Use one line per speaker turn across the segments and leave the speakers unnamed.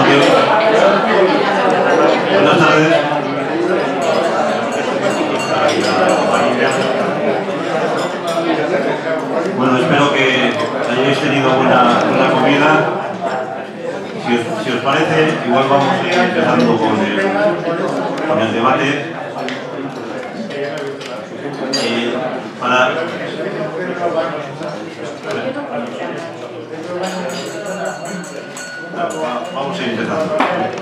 Buenas tardes. Bueno, espero que hayáis tenido buena comida. Si os parece, igual vamos a ir empezando con el debate. Vamos a ir empezando.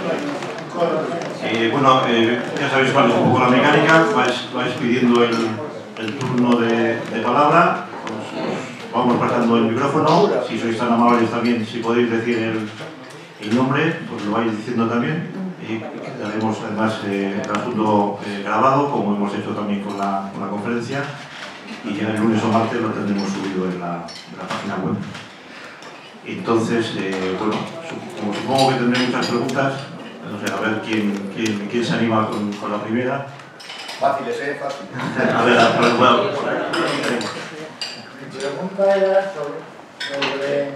Bueno, ya sabéis cuál es un poco la mecánica. Vais pidiendo el turno de palabra. Os vamos pasando el micrófono. Si sois tan amables también, si podéis decir el nombre, pues lo vais diciendo también. Y daremos además el asunto grabado, como hemos hecho también con la conferencia. Y ya el lunes o martes lo tendremos subido en la página web. Entonces, bueno, como supongo que tendré muchas preguntas, no sé, a ver quién se anima con la primera.
Fáciles, fácil.
A ver, bueno.
Mi pregunta era sobre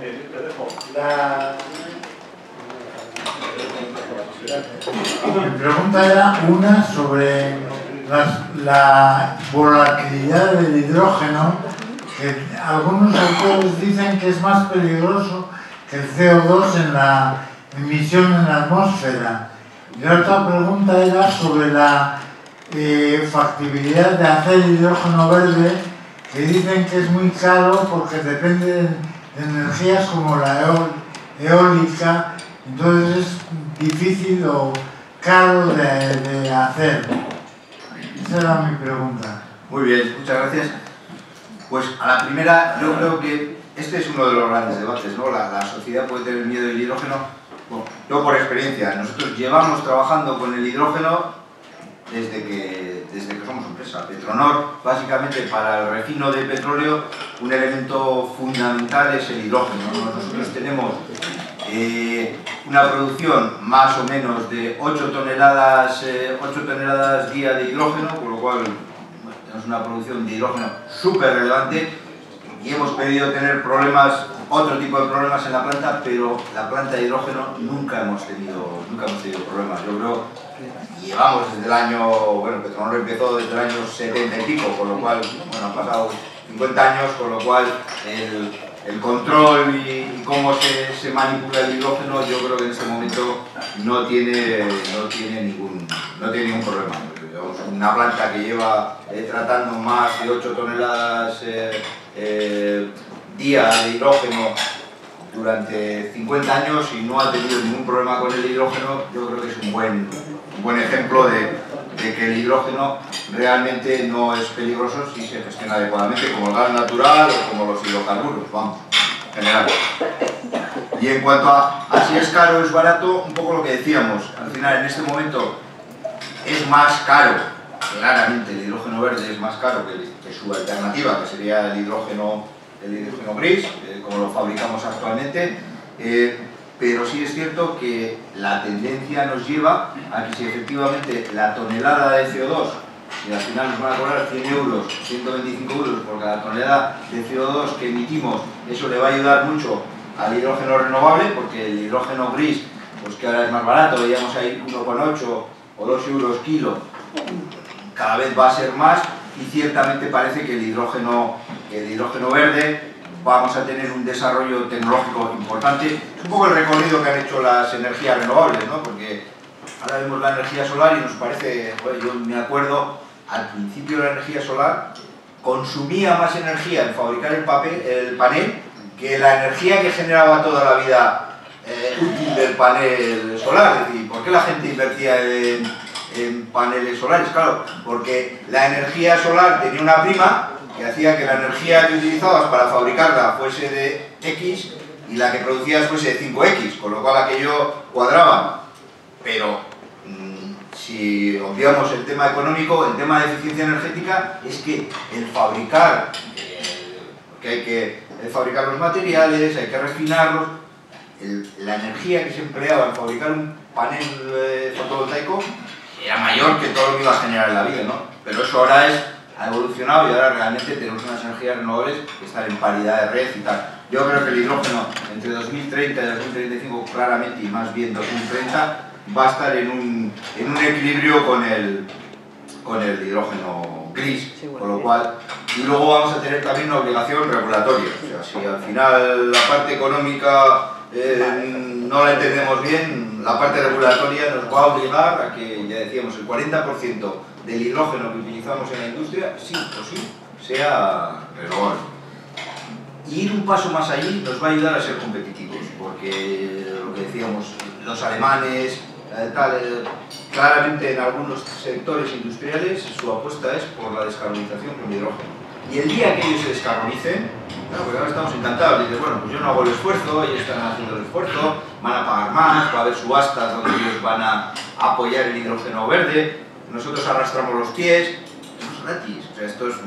Mi pregunta era una sobre la volatilidad del hidrógeno, que algunos autores dicen que es más peligroso que el CO2 en la emisión en la atmósfera. Y la otra pregunta era sobre la factibilidad de hacer hidrógeno verde, que dicen que es muy caro porque depende de energías como la eólica, entonces es difícil o caro de hacer. Esa era mi pregunta.
Muy bien, muchas gracias. Pues a la primera, yo creo que este es uno de los grandes debates, ¿no? La sociedad puede tener miedo del hidrógeno. Bueno, yo por experiencia, nosotros llevamos trabajando con el hidrógeno desde que somos empresa. Petronor, básicamente para el refino de petróleo, un elemento fundamental es el hidrógeno, ¿no? Nosotros tenemos una producción más o menos de 8 toneladas día de hidrógeno, con lo cual tenemos una producción de hidrógeno súper relevante y hemos podido tener otro tipo de problemas en la planta, pero la planta de hidrógeno nunca hemos tenido problemas. Yo creo que llevamos desde el año, bueno, Petronor empezó desde el año 70 y pico, con lo cual, bueno, han pasado 50 años, con lo cual el control y cómo se manipula el hidrógeno, yo creo que en este momento no tiene ningún problema. Una planta que lleva tratando más de 8 toneladas día de hidrógeno durante 50 años y no ha tenido ningún problema con el hidrógeno, yo creo que es un buen ejemplo de que el hidrógeno realmente no es peligroso si se gestiona adecuadamente, como el gas natural o como los hidrocarburos, vamos, en general. Y en cuanto a si es caro o es barato, un poco lo que decíamos, al final en este momento es más caro, claramente el hidrógeno verde es más caro que su alternativa, que sería el hidrógeno gris, como lo fabricamos actualmente, pero sí es cierto que la tendencia nos lleva a que si efectivamente la tonelada de CO2, y al final nos van a cobrar 100 euros, 125 euros por cada tonelada de CO2 que emitimos, eso le va a ayudar mucho al hidrógeno renovable, porque el hidrógeno gris, pues que ahora es más barato, veíamos ahí 1,8 o 2 euros kilo, cada vez va a ser más, y ciertamente parece que el hidrógeno verde vamos a tener un desarrollo tecnológico importante. Es un poco el recorrido que han hecho las energías renovables, ¿no? Porque ahora vemos la energía solar y nos parece, bueno, yo me acuerdo, al principio la energía solar consumía más energía en fabricar el panel que la energía que generaba toda la vida útil del panel solar. Es decir, ¿por qué la gente invertía en paneles solares? Claro, porque la energía solar tenía una prima que hacía que la energía que utilizabas para fabricarla fuese de X y la que producías fuese de 5X, con lo cual aquello cuadraba. Pero si obviamos el tema económico, el tema de eficiencia energética es que el fabricar, porque hay que fabricar los materiales, hay que refinarlos, la energía que se empleaba en fabricar un panel fotovoltaico era mayor que todo lo que iba a generar en la vida, ¿no? Pero eso ahora es ha evolucionado y ahora realmente tenemos unas energías renovables que están en paridad de red y tal. Yo creo que el hidrógeno entre 2030 y 2035 claramente, y más bien 2030, va a estar en un equilibrio con el hidrógeno gris, con lo cual, y luego vamos a tener también una obligación regulatoria. O sea, si al final la parte económica no la entendemos bien, la parte regulatoria nos va a obligar a que, ya decíamos, el 40% del hidrógeno que utilizamos en la industria, sí o sí, sea renovable. Y ir un paso más allí nos va a ayudar a ser competitivos, porque lo que decíamos, los alemanes, claramente en algunos sectores industriales su apuesta es por la descarbonización con hidrógeno. Y el día que ellos se descarbonicen, claro, porque ahora estamos encantados, dices, bueno, pues yo no hago el esfuerzo, ellos están haciendo el esfuerzo, van a pagar más, va a haber subastas donde ellos van a apoyar el hidrógeno verde, nosotros arrastramos los pies, esto es gratis, o sea, esto es...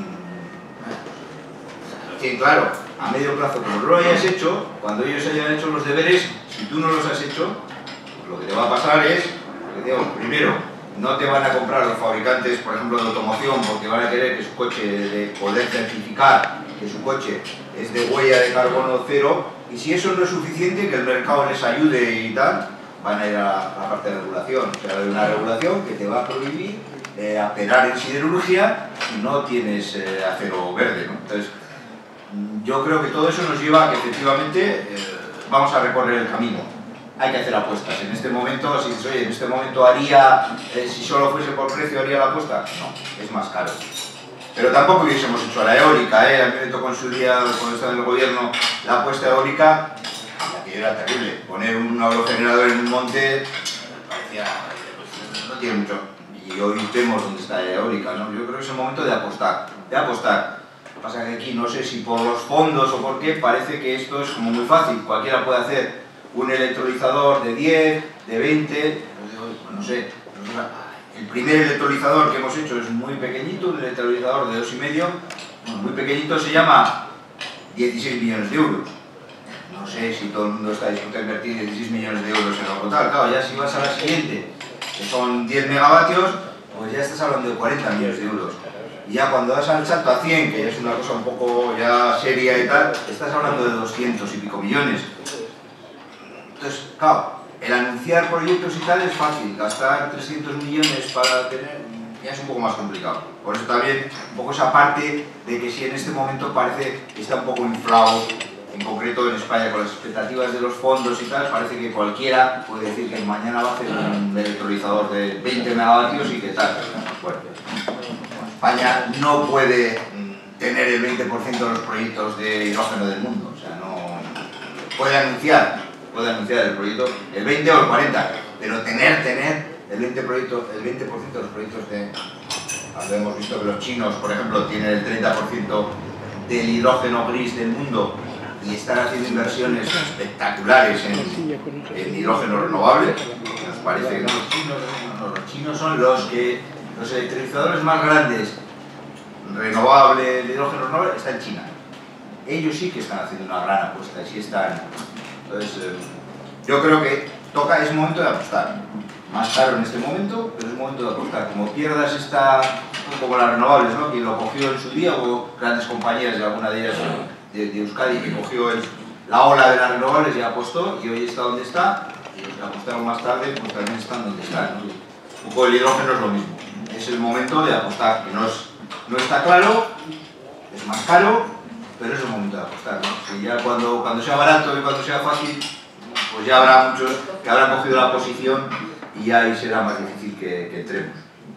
Sí, claro, a medio plazo, como no lo hayas hecho, cuando ellos hayan hecho los deberes, si tú no los has hecho, pues lo que te va a pasar es, digamos, primero, no te van a comprar los fabricantes, por ejemplo, de automoción, porque van a querer que su coche, de poder certificar que su coche es de huella de carbono cero, y si eso no es suficiente, que el mercado les ayude y tal, van a ir a la parte de regulación. O sea, hay una regulación que te va a prohibir operar en siderurgia si no tienes acero verde, ¿no? Entonces, yo creo que todo eso nos lleva a que efectivamente vamos a recorrer el camino. Hay que hacer apuestas. En este momento, si dices, oye, en este momento haría, si solo fuese por precio, haría la apuesta, no, es más caro. Pero tampoco hubiésemos hecho la eólica, a mí me tocó en su día, cuando estaba en el gobierno, la apuesta eólica, la que era terrible. Poner un aerogenerador en un monte, parecía, pues, no tiene mucho. Y hoy vemos dónde está la eólica, ¿no? Yo creo que es el momento de apostar, Lo que pasa que aquí, no sé si por los fondos o por qué, parece que esto es como muy fácil, cualquiera puede hacer un electrolizador de 10, de 20, no sé, el primer electrolizador que hemos hecho es muy pequeñito, un electrolizador de 2,5, muy pequeñito, se llama 16 millones de euros. No sé si todo el mundo está dispuesto a invertir 16 millones de euros en algo tal. Claro, ya si vas a la siguiente, que son 10 megavatios, pues ya estás hablando de 40 millones de euros. Y ya cuando das al salto a 100, que es una cosa un poco ya seria y tal, estás hablando de 200 y pico millones. Entonces, claro, el anunciar proyectos y tal es fácil, gastar 300 millones para tener, ya es un poco más complicado. Por eso también, un poco esa parte de que si en este momento parece que está un poco inflado, en concreto en España con las expectativas de los fondos y tal, parece que cualquiera puede decir que mañana va a hacer un electrolizador de 20 megavatios y que tal. Bueno, España no puede tener el 20% de los proyectos de hidrógeno del mundo, o sea, no puede anunciar el proyecto, el 20 o el 40, pero tener el 20% de los proyectos de... Cuando hemos visto que los chinos, por ejemplo, tienen el 30% del hidrógeno gris del mundo y están haciendo inversiones espectaculares en hidrógeno renovable, nos parece que los chinos son los electrolizadores más grandes renovable, de hidrógeno renovable, está en China. Ellos sí que están haciendo una gran apuesta, sí están... Entonces, yo creo que es momento de apostar. Más caro en este momento, pero es momento de apostar. Como pierdas como las renovables, ¿no? Quien lo cogió en su día, hubo grandes compañías, de alguna de ellas de Euskadi, que cogió la ola de las renovables y apostó, y hoy está donde está, y los que apostaron más tarde, pues también están donde están, ¿no? Un poco el hidrógeno es lo mismo. Es el momento de apostar, que no está claro, es más caro, pero es el momento de apostar, ¿no? Si ya cuando sea barato y cuando sea fácil, pues ya habrá muchos que habrán cogido la posición y ya ahí será más difícil que entremos.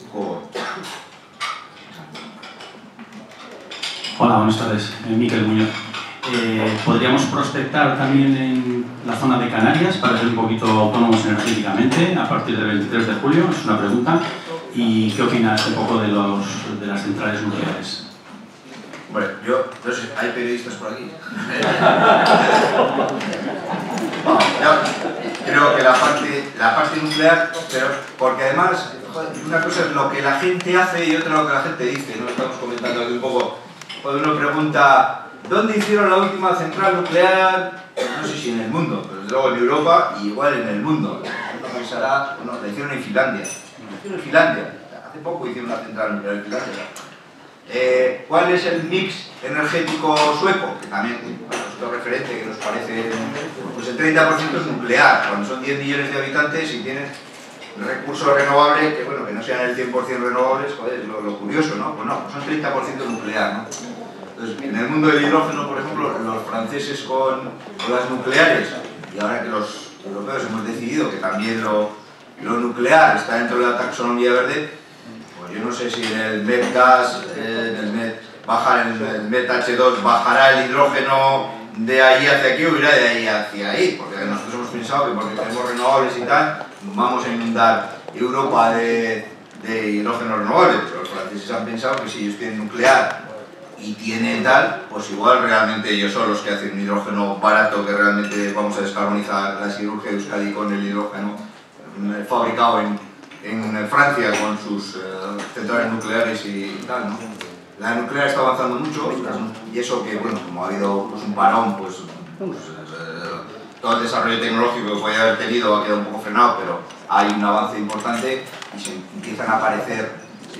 Hola, buenas tardes. Miquel Muñoz. ¿Podríamos prospectar también en la zona de Canarias para ser un poquito autónomos energéticamente a partir del 23 de julio? Es una pregunta. ¿Y qué opinas un poco de las centrales nucleares?
Bueno, no sé, ¿hay periodistas por aquí? Creo que la parte nuclear, pero porque además, una cosa es lo que la gente hace y otra lo que la gente dice, ¿no? Estamos comentando aquí un poco, cuando uno pregunta, ¿dónde hicieron la última central nuclear? No sé si en el mundo, pero desde luego en Europa y igual en el mundo. Uno pensará, la hicieron en Finlandia. Hace poco hicieron una central nuclear en Finlandia. ¿Cuál es el mix energético sueco? Que también, bueno, es otro referente que nos parece, pues el 30% es nuclear, cuando son 10 millones de habitantes y tienen recursos renovables, que bueno, que no sean el 100% renovables, joder, es lo curioso, ¿no? Pues no, pues son 30% nuclear, ¿no? Entonces, en el mundo del hidrógeno, por ejemplo, los franceses con las nucleares, y ahora que los europeos hemos decidido que también lo nuclear está dentro de la taxonomía verde, pues yo no sé si en el METGAS, el MET-H2 bajará el hidrógeno de ahí hacia aquí o irá de ahí hacia ahí, porque nosotros hemos pensado que porque tenemos renovables y tal, vamos a inundar Europa de hidrógeno renovable, pero los franceses han pensado que si ellos tienen nuclear y tienen tal, pues igual realmente ellos son los que hacen un hidrógeno barato, que realmente vamos a descarbonizar la siderurgia de Euskadi con el hidrógeno fabricado en Francia con sus centrales nucleares y tal, ¿no? La nuclear está avanzando mucho y eso que, bueno, como ha habido pues, un parón, pues todo el desarrollo tecnológico que podía haber tenido ha quedado un poco frenado, pero hay un avance importante y se empiezan a aparecer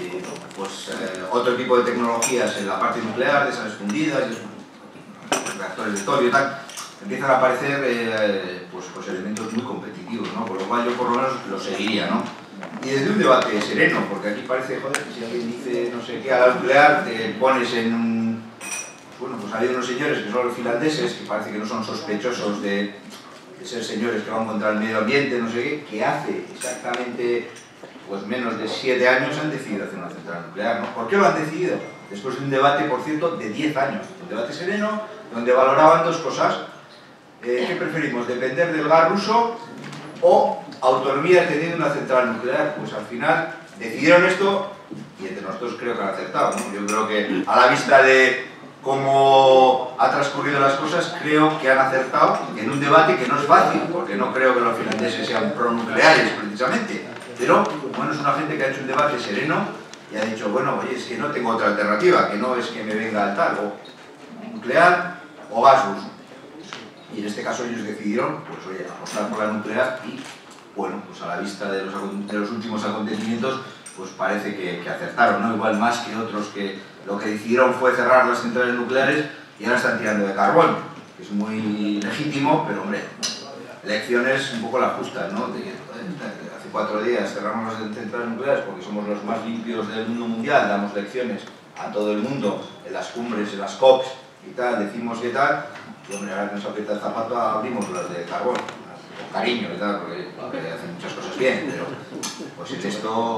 otro tipo de tecnologías en la parte nuclear, de sales fundidas, reactores de torio y tal, empiezan a aparecer pues elementos muy competitivos, ¿no? Por lo cual yo por lo menos lo seguiría, ¿no? Y desde un debate sereno, porque aquí parece, joder, que si alguien dice no sé qué a la nuclear, te pones en un... Bueno, pues hay unos señores que son los finlandeses, que parece que no son sospechosos de ser señores que van contra el medio ambiente, no sé qué, que hace exactamente pues menos de 7 años han decidido hacer una central nuclear, ¿no? ¿Por qué lo han decidido? Después de un debate, por cierto, de 10 años, un debate sereno, donde valoraban dos cosas. ¿Qué preferimos? ¿Depender del gas ruso o autonomía teniendo una central nuclear? Pues al final decidieron esto y entre nosotros creo que han acertado, ¿no? Yo creo que a la vista de cómo ha transcurrido las cosas, creo que han acertado en un debate que no es fácil, porque no creo que los finlandeses sean pronucleares precisamente, pero bueno, es una gente que ha hecho un debate sereno y ha dicho, bueno, oye, es que no tengo otra alternativa, que no es que me venga el tal, o nuclear o gas ruso. Y en este caso ellos decidieron, pues oye, apostar por la nuclear y, bueno, pues a la vista de los últimos acontecimientos, pues parece que acertaron, ¿no? Igual más que otros que lo que decidieron fue cerrar las centrales nucleares y ahora están tirando de carbón, que es muy legítimo, pero hombre, lecciones un poco las justas, ¿no? Hace 4 días cerramos las centrales nucleares porque somos los más limpios del mundo mundial, damos lecciones a todo el mundo, en las cumbres, en las COPs y tal, decimos que tal, y hombre, ahora que nos aprieta el zapato abrimos las de carbón, con cariño y tal, porque hacen muchas cosas bien, pero pues en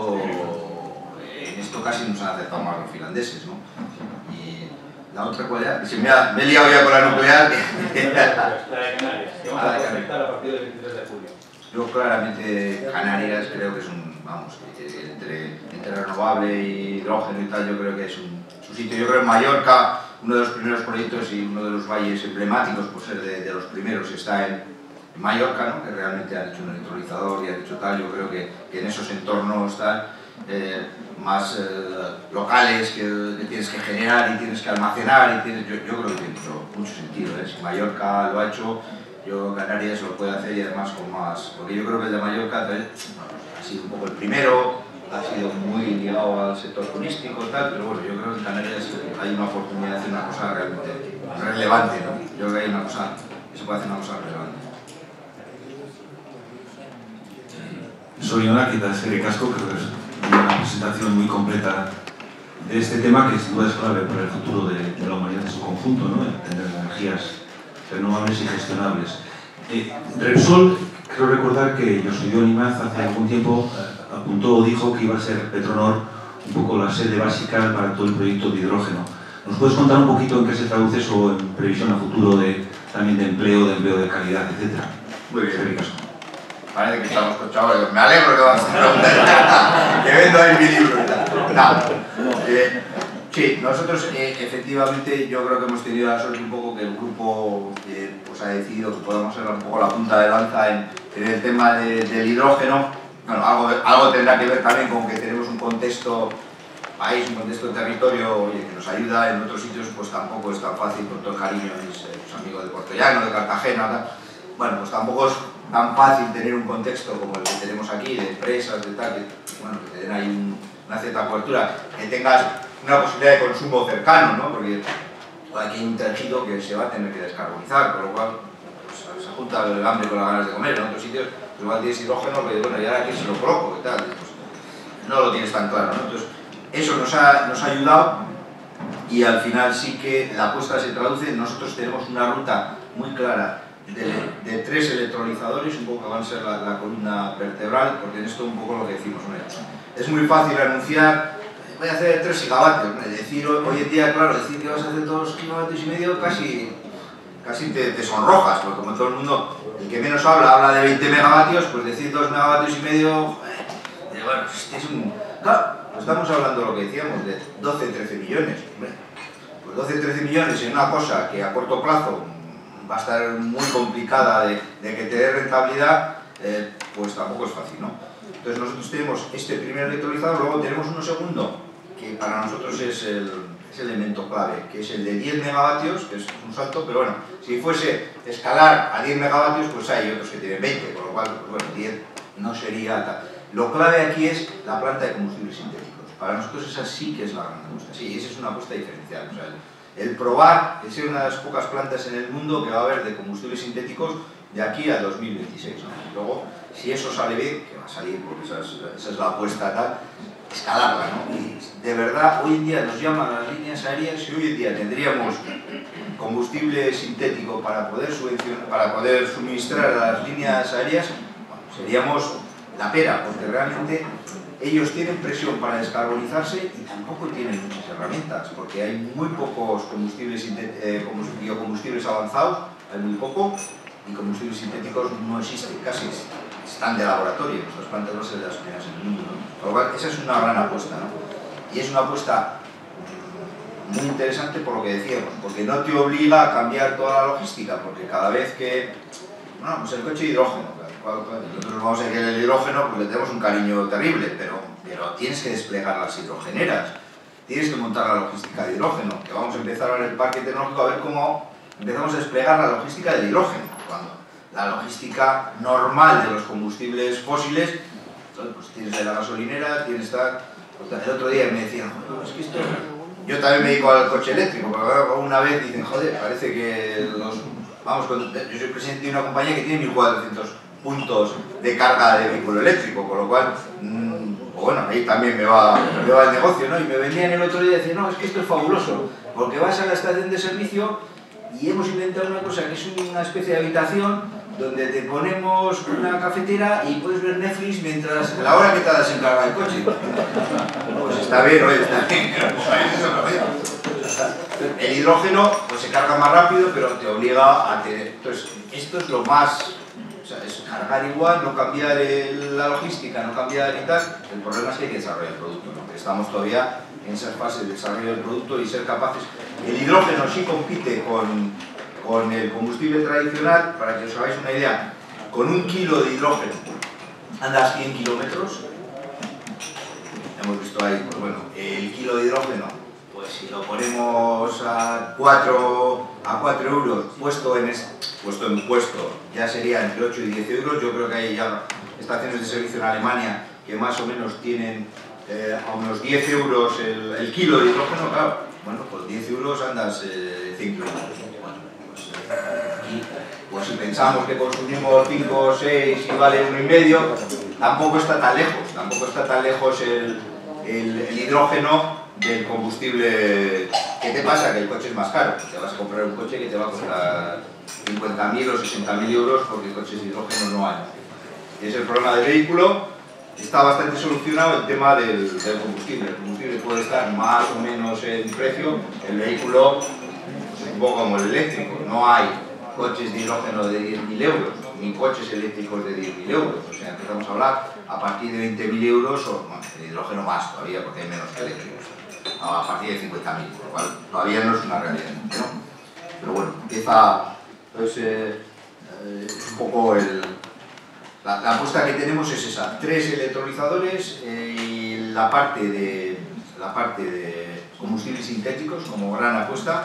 esto casi nos han acertado más los finlandeses, ¿no? Y la otra cuál era, me he liado ya con la nuclear.
La de Canarias, que vamos a afectar a partir del 23 de julio.
Yo claramente Canarias creo que es un, vamos, entre renovable y hidrógeno y tal, yo creo que es su sitio. Yo creo que Mallorca, uno de los primeros proyectos y uno de los valles emblemáticos, por ser de los primeros, está en Mallorca, ¿no? Que realmente han hecho un electrolizador y han hecho tal. Yo creo que en esos entornos tal, más locales que tienes que generar y tienes que almacenar, y yo creo que tiene mucho sentido, ¿eh? Si Mallorca lo ha hecho, yo Canarias lo puede hacer y además con más, porque yo creo que el de Mallorca ha sido un poco el primero, ha sido muy ligado al sector turístico y tal, pero bueno, yo creo que en Canarias hay una oportunidad de hacer una cosa realmente relevante, ¿no? Yo creo que hay una cosa, que se puede hacer una cosa relevante.
Soy Onakita Eskerrik-asko, creo que es una presentación muy completa de este tema que sin duda es clave para el futuro de la humanidad en su conjunto, ¿no? Tener energías renovables y gestionables. Repsol, creo recordar que José Imaz hace algún tiempo apuntó o dijo que iba a ser Petronor un poco la sede básica para todo el proyecto de hidrógeno. ¿Nos puedes contar un poquito en qué se traduce eso en previsión a futuro también de empleo de calidad, etcétera?
Muy bien. Parece que estamos con chavales. Me alegro que vas a preguntar. Que vendo ahí mi libro. Sí, nosotros efectivamente yo creo que hemos tenido la suerte un poco que el grupo pues ha decidido que podamos ser un poco la punta de lanza en el tema del hidrógeno. Bueno, algo tendrá que ver también con que tenemos un contexto país, un contexto territorio, oye, que nos ayuda. En otros sitios pues tampoco es tan fácil, con todo el cariño a mis amigos de Puerto Llano, de Cartagena, tal. Bueno, pues tampoco es tan fácil tener un contexto como el que tenemos aquí, de empresas, de tal, que, bueno, que te den ahí una cierta cobertura, que tengas una posibilidad de consumo cercano, ¿no? Porque aquí hay un tejido que se va a tener que descarbonizar, con lo cual pues, se junta el hambre con las ganas de comer. En otros sitios pues, igual tienes hidrógeno, pero bueno, ¿y ahora aquí se lo coloco? ¿Qué tal? Pues, no lo tienes tan claro, ¿no? Entonces, eso nos ha ayudado y al final sí que la apuesta se traduce. Nosotros tenemos una ruta muy clara de 3 electrolizadores, un poco que van a ser la columna vertebral, porque en esto un poco lo que decimos, ¿no? Es muy fácil anunciar, voy a hacer 3 gigavatios, ¿no? Decir hoy en día, claro, decir que vas a hacer 2,5 gigavatios casi te sonrojas, porque como todo el mundo, el que menos habla de 20 megavatios, pues decir 2,5 megavatios, bueno, es un... Claro, pues estamos hablando de lo que decíamos, de 12-13 millones, hombre. Pues 12-13 millones en una cosa que a corto plazo va a estar muy complicada de que te dé rentabilidad, pues tampoco es fácil, ¿no? Entonces nosotros tenemos este primer electrolizador, luego tenemos uno segundo, que para nosotros es el elemento clave, que es el de 10 megavatios, que es un salto, pero bueno, si fuese escalar a 10 megavatios, pues hay otros que tienen 20, con lo cual, pues bueno, 10 no sería tal. Lo clave aquí es la planta de combustibles sintéticos. Para nosotros esa sí que es la gran apuesta, sí, esa es una apuesta diferencial. O sea, el probar, es una de las pocas plantas en el mundo que va a haber de combustibles sintéticos de aquí a 2026, ¿no? Y luego, si eso sale bien, que va a salir porque esa es la apuesta tal, escalarla, ¿no? Y de verdad, hoy en día nos llaman las líneas aéreas, si hoy en día tendríamos combustible sintético para poder suministrar a las líneas aéreas, bueno, seríamos la pera, porque realmente ellos tienen presión para descarbonizarse y tampoco tienen muchas herramientas, porque hay muy pocos biocombustibles avanzados, hay muy poco, y combustibles sintéticos no existen, casi están de laboratorio, nuestras plantas van a ser de las primeras en el mundo, ¿no? Por lo cual, esa es una gran apuesta, ¿no? Y es una apuesta muy interesante por lo que decíamos, porque no te obliga a cambiar toda la logística, porque cada vez que... Bueno, pues el coche de hidrógeno, nosotros vamos a ver que el hidrógeno pues le tenemos un cariño terrible, pero tienes que desplegar las hidrogeneras, tienes que montar la logística de hidrógeno, que vamos a empezar ahora en el parque tecnológico a ver cómo empezamos a desplegar la logística del hidrógeno, cuando la logística normal de los combustibles fósiles, pues tienes la gasolinera, tienes tal... El otro día me decían, es que esto... Yo también me dedico al coche eléctrico, pero una vez dicen, joder, parece que los... yo soy presidente de una compañía que tiene 1.400 puntos de carga de vehículo eléctrico, con lo cual, bueno, ahí también me va el negocio, ¿no? Y me venían el otro día y decían, no, es que esto es fabuloso, porque vas a la estación de servicio y hemos inventado una cosa que es una especie de habitación donde te ponemos una cafetera y puedes ver Netflix mientras la hora que te das en carga el coche. Pues está bien, ¿no? Está bien. El hidrógeno pues se carga más rápido, pero te obliga a tener... Entonces, esto es lo más... O sea, es cargar igual, no cambiar la logística, no cambiar y tal. El problema es que hay que desarrollar el producto, ¿no? Estamos todavía en esa fase de desarrollo del producto y ser capaces... El hidrógeno sí compite con el combustible tradicional, para que os hagáis una idea. Con 1 kilo de hidrógeno andas 100 kilómetros. Hemos visto ahí, pues bueno, el kilo de hidrógeno, pues si lo ponemos a 4 euros, puesto en impuesto, ya sería entre 8 y 10 euros. Yo creo que hay ya estaciones de servicio en Alemania que más o menos tienen a unos 10 euros el kilo de hidrógeno, claro. Bueno, pues 10 euros andas 100 kilómetros. Pues si pensamos que consumimos 5 o 6 y vale 1,5, tampoco está tan lejos el hidrógeno del combustible. ¿Qué te pasa? Que el coche es más caro. Te vas a comprar un coche que te va a costar 50.000 o 60.000 euros porque coches de hidrógeno no hay. Y es el problema del vehículo. Está bastante solucionado el tema del combustible. El combustible puede estar más o menos en precio. El vehículo es un poco como el eléctrico. No hay coches de hidrógeno de 10.000 euros, ni coches eléctricos de 10.000 euros. O sea, empezamos a hablar a partir de 20.000 euros, o bueno, de hidrógeno más todavía, porque hay menos que eléctricos. A partir de 50.000, por lo cual todavía no es una realidad, ¿no? Pero bueno, empieza... Pues, es un poco la apuesta que tenemos es esa, 3 electrolizadores y la parte de combustibles sintéticos como gran apuesta.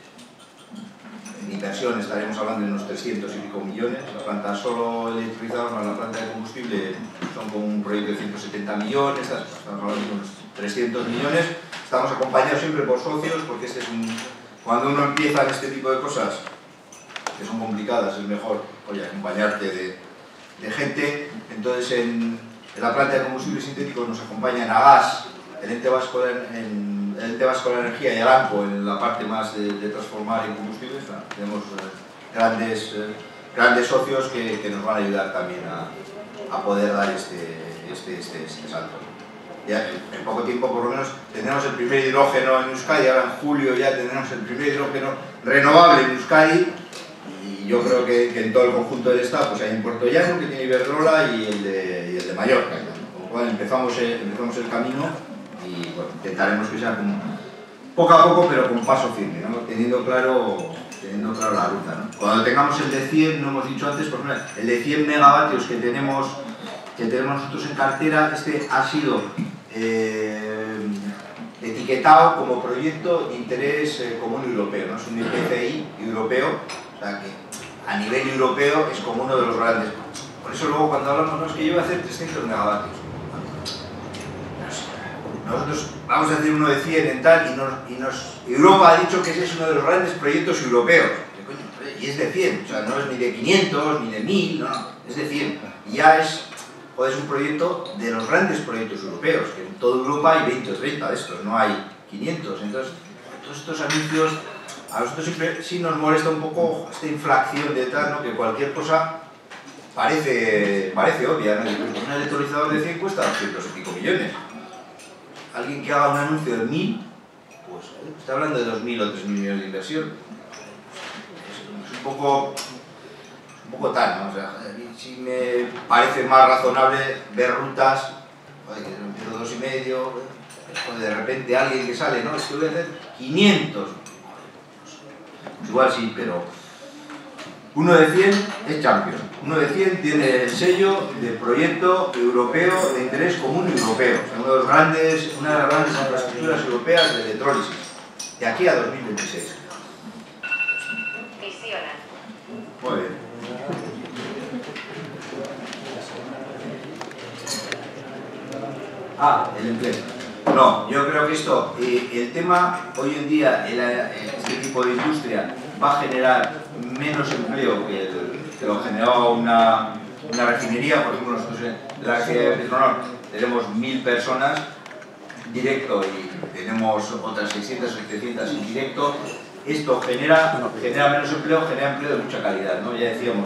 En inversión estaremos hablando de unos 300 y pico millones. La planta solo electrolizador más la planta de combustible son con un proyecto de 170 millones, estamos hablando de unos 300 millones. estamos acompañados siempre por socios, porque cuando uno empieza en este tipo de cosas, que son complicadas, es mejor, oye, acompañarte de gente. Entonces, en la planta de combustibles sintéticos nos acompañan Agas, el ente vasco de la energía, y Aramco en la parte más de transformar en combustibles. Tenemos grandes socios que nos van a ayudar también a poder dar este salto. Ya en poco tiempo, por lo menos, tendremos el primer hidrógeno en Euskadi. Ahora en julio ya tendremos el primer hidrógeno renovable en Euskadi, y yo creo que en todo el conjunto del Estado pues hay en Puerto Llano, que tiene Iberdrola, y el de Mallorca, ¿no? Con lo cual empezamos el camino, y bueno, intentaremos que sea poco a poco, pero con paso firme, ¿no? Teniendo claro la ruta, ¿no? Cuando tengamos el de 100, no hemos dicho antes, por ejemplo, el de 100 megavatios que tenemos nosotros en cartera, ha sido etiquetado como proyecto de interés común europeo, ¿no? Es un IPCI europeo, o sea que a nivel europeo es como uno de los grandes. Por eso luego cuando hablamos, no, es que yo voy a hacer 300 megavatios. Nosotros vamos a hacer uno de 100 en tal, y Europa ha dicho que ese es uno de los grandes proyectos europeos. Y es de 100, o sea, no es ni de 500, ni de 1000, no, es de 100. Y ya es un proyecto de los grandes proyectos europeos, que en toda Europa hay 20 o 30 de estos, no hay 500. Entonces, todos estos anuncios, a nosotros siempre sí nos molesta un poco esta inflación de tal, ¿no? Que cualquier cosa parece obvia, ¿no? Un electrolizador de 100 cuesta 200 y pico millones. Alguien que haga un anuncio de 1000, pues está hablando de 2.000 o 3.000 millones de inversión. Es un poco tal, ¿no? O sea, sí me parece más razonable ver rutas, joder, que empiezo 2,5, o de repente alguien que sale, ¿no? Es que voy a hacer 500. Pues igual sí, pero uno de 100 es Champions. Uno de 100 tiene el sello de proyecto europeo de interés común europeo. O sea, una de las grandes infraestructuras europeas de electrólisis, de aquí a 2026. Muy bien. El empleo. No, yo creo que esto, el tema hoy en día, este tipo de industria va a generar menos empleo que lo generaba una refinería. Por ejemplo, nosotros en la refinería de Petronor tenemos 1000 personas directo y tenemos otras 600 o 700 indirecto. Esto genera menos empleo, genera empleo de mucha calidad, ¿no? Ya decíamos,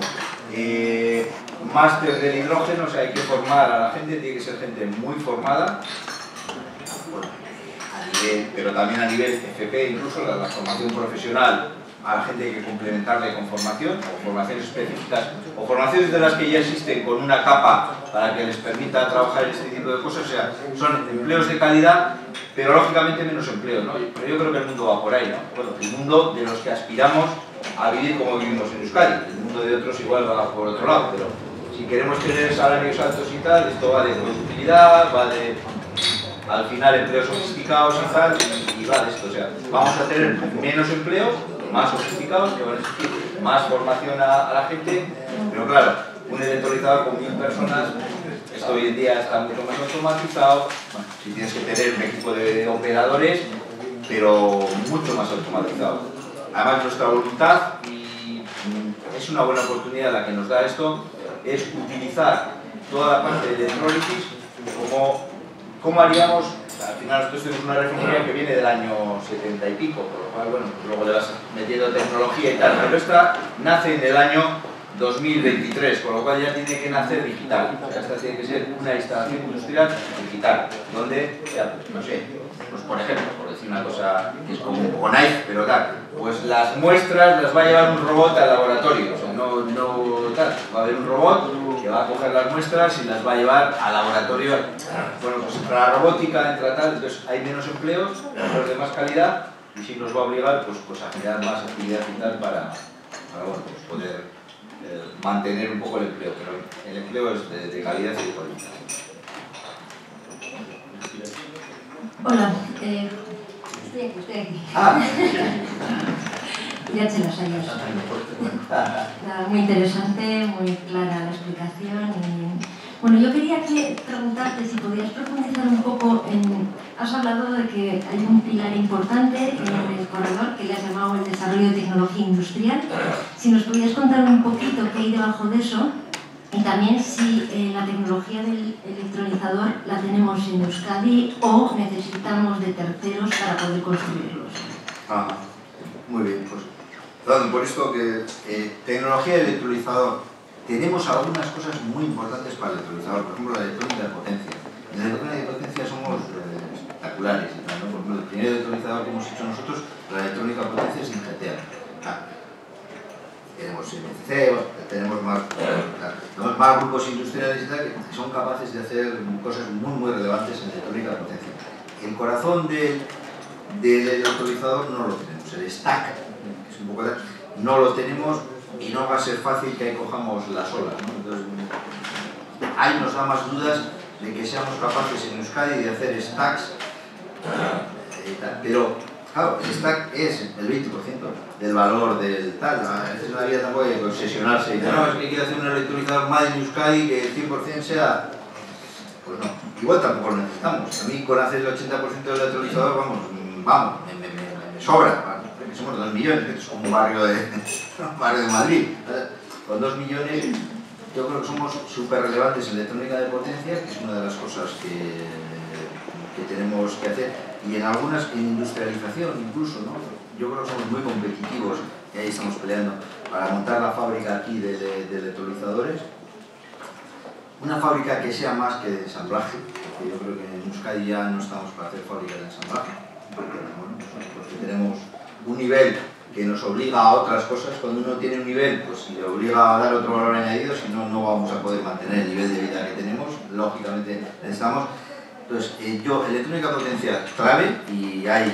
máster del hidrógeno, o sea, hay que formar a la gente, tiene que ser gente muy formada, bueno, pero también a nivel FP, incluso la formación profesional, a la gente hay que complementarle con formación, o formaciones específicas, o formaciones de las que ya existen con una capa para que les permita trabajar en este tipo de cosas. O sea, son empleos de calidad, pero lógicamente menos empleo, ¿no? Pero yo creo que el mundo va por ahí, ¿no? Bueno, el mundo de los que aspiramos a vivir como vivimos en Euskadi. El mundo de otros igual va por otro lado, pero si queremos tener salarios altos y tal, esto va de productividad, va de, al final, empleos sofisticados y tal, y va de esto. O sea, vamos a tener menos empleos, más sofisticados, que van a existir más formación a la gente, pero claro, un electrolizador con 1000 personas, esto hoy en día está mucho más automatizado. Bueno, si tienes que tener un equipo de operadores, pero mucho más automatizado. Además, nuestra voluntad, y es una buena oportunidad la que nos da esto, es utilizar toda la parte de electrólisis como haríamos. Al final nosotros tenemos una refinería que viene del año 70 y pico, por lo cual, bueno, luego le vas metiendo tecnología y tal, pero esta nace en el año 2023, con lo cual ya tiene que nacer digital. O sea, esta tiene que ser una instalación industrial digital, donde, ya, no sé, pues por ejemplo, por decir una cosa que es como un poco naif, pero tal, pues las muestras las va a llevar un robot al laboratorio. O sea, no tal, va a haber un robot que va a coger las muestras y las va a llevar al laboratorio. Bueno, pues entra la robótica, entra tal, entonces hay menos empleos, empleos de más calidad, y sí nos va a obligar pues a generar más actividad y tal para bueno, pues poder mantener un poco el empleo, pero el empleo es de calidad y de cualidad.
Hola, estoy aquí. Ya te los años. Nada, muy interesante, muy clara la explicación. Y, bueno, yo quería preguntarte si podías profundizar un poco en has hablado de que hay un pilar importante en el corredor que le has llamado el desarrollo de tecnología industrial. Si nos podías contar un poquito qué hay debajo de eso y también si la tecnología del electrolizador la tenemos en Euskadi o necesitamos de terceros para poder construirlos.
Muy bien, pues dando por esto que tecnología del electrolizador, tenemos algunas cosas muy importantes para el electrolizador, por ejemplo la electrónica de potencia. En la electrónica de potencia somos espectaculares, ¿no? Por ejemplo, el primer electrolizador que hemos hecho nosotros, la electrónica de potencia es Ingeteam. Tenemos MCC, tenemos más grupos industriales y tal que son capaces de hacer cosas muy relevantes en la electrónica de potencia. El corazón del electrolizador no lo tenemos, el stack, es un poco no lo tenemos y no va a ser fácil que ahí cojamos las olas, ¿no? Entonces, ahí nos da más dudas de que seamos capaces en Euskadi de hacer stacks, pero claro, el stack es el 20% del valor del tal. A veces la vida tampoco hay que obsesionarse y no, es que quiero hacer un electrolizador más en Euskadi que el 100% sea. Pues no, igual tampoco lo necesitamos. A mí con hacer el 80% del electrolizador, vamos, me sobra. Porque somos 2 millones, que es como un barrio de Madrid. Con 2 millones yo creo que somos súper relevantes en electrónica de potencia, que es una de las cosas que tenemos que hacer. Y en algunas, en industrialización incluso, ¿no? Yo creo que somos muy competitivos y ahí estamos peleando para montar la fábrica aquí de electrolizadores. Una fábrica que sea más que de ensamblaje, porque yo creo que en Euskadi ya no estamos para hacer fábricas de ensamblaje, porque tenemos un nivel que nos obliga a otras cosas. Cuando uno tiene un nivel, pues le obliga a dar otro valor añadido, si no, no vamos a poder mantener el nivel de vida que tenemos, lógicamente necesitamos. Entonces, electrónica potencia clave, y hay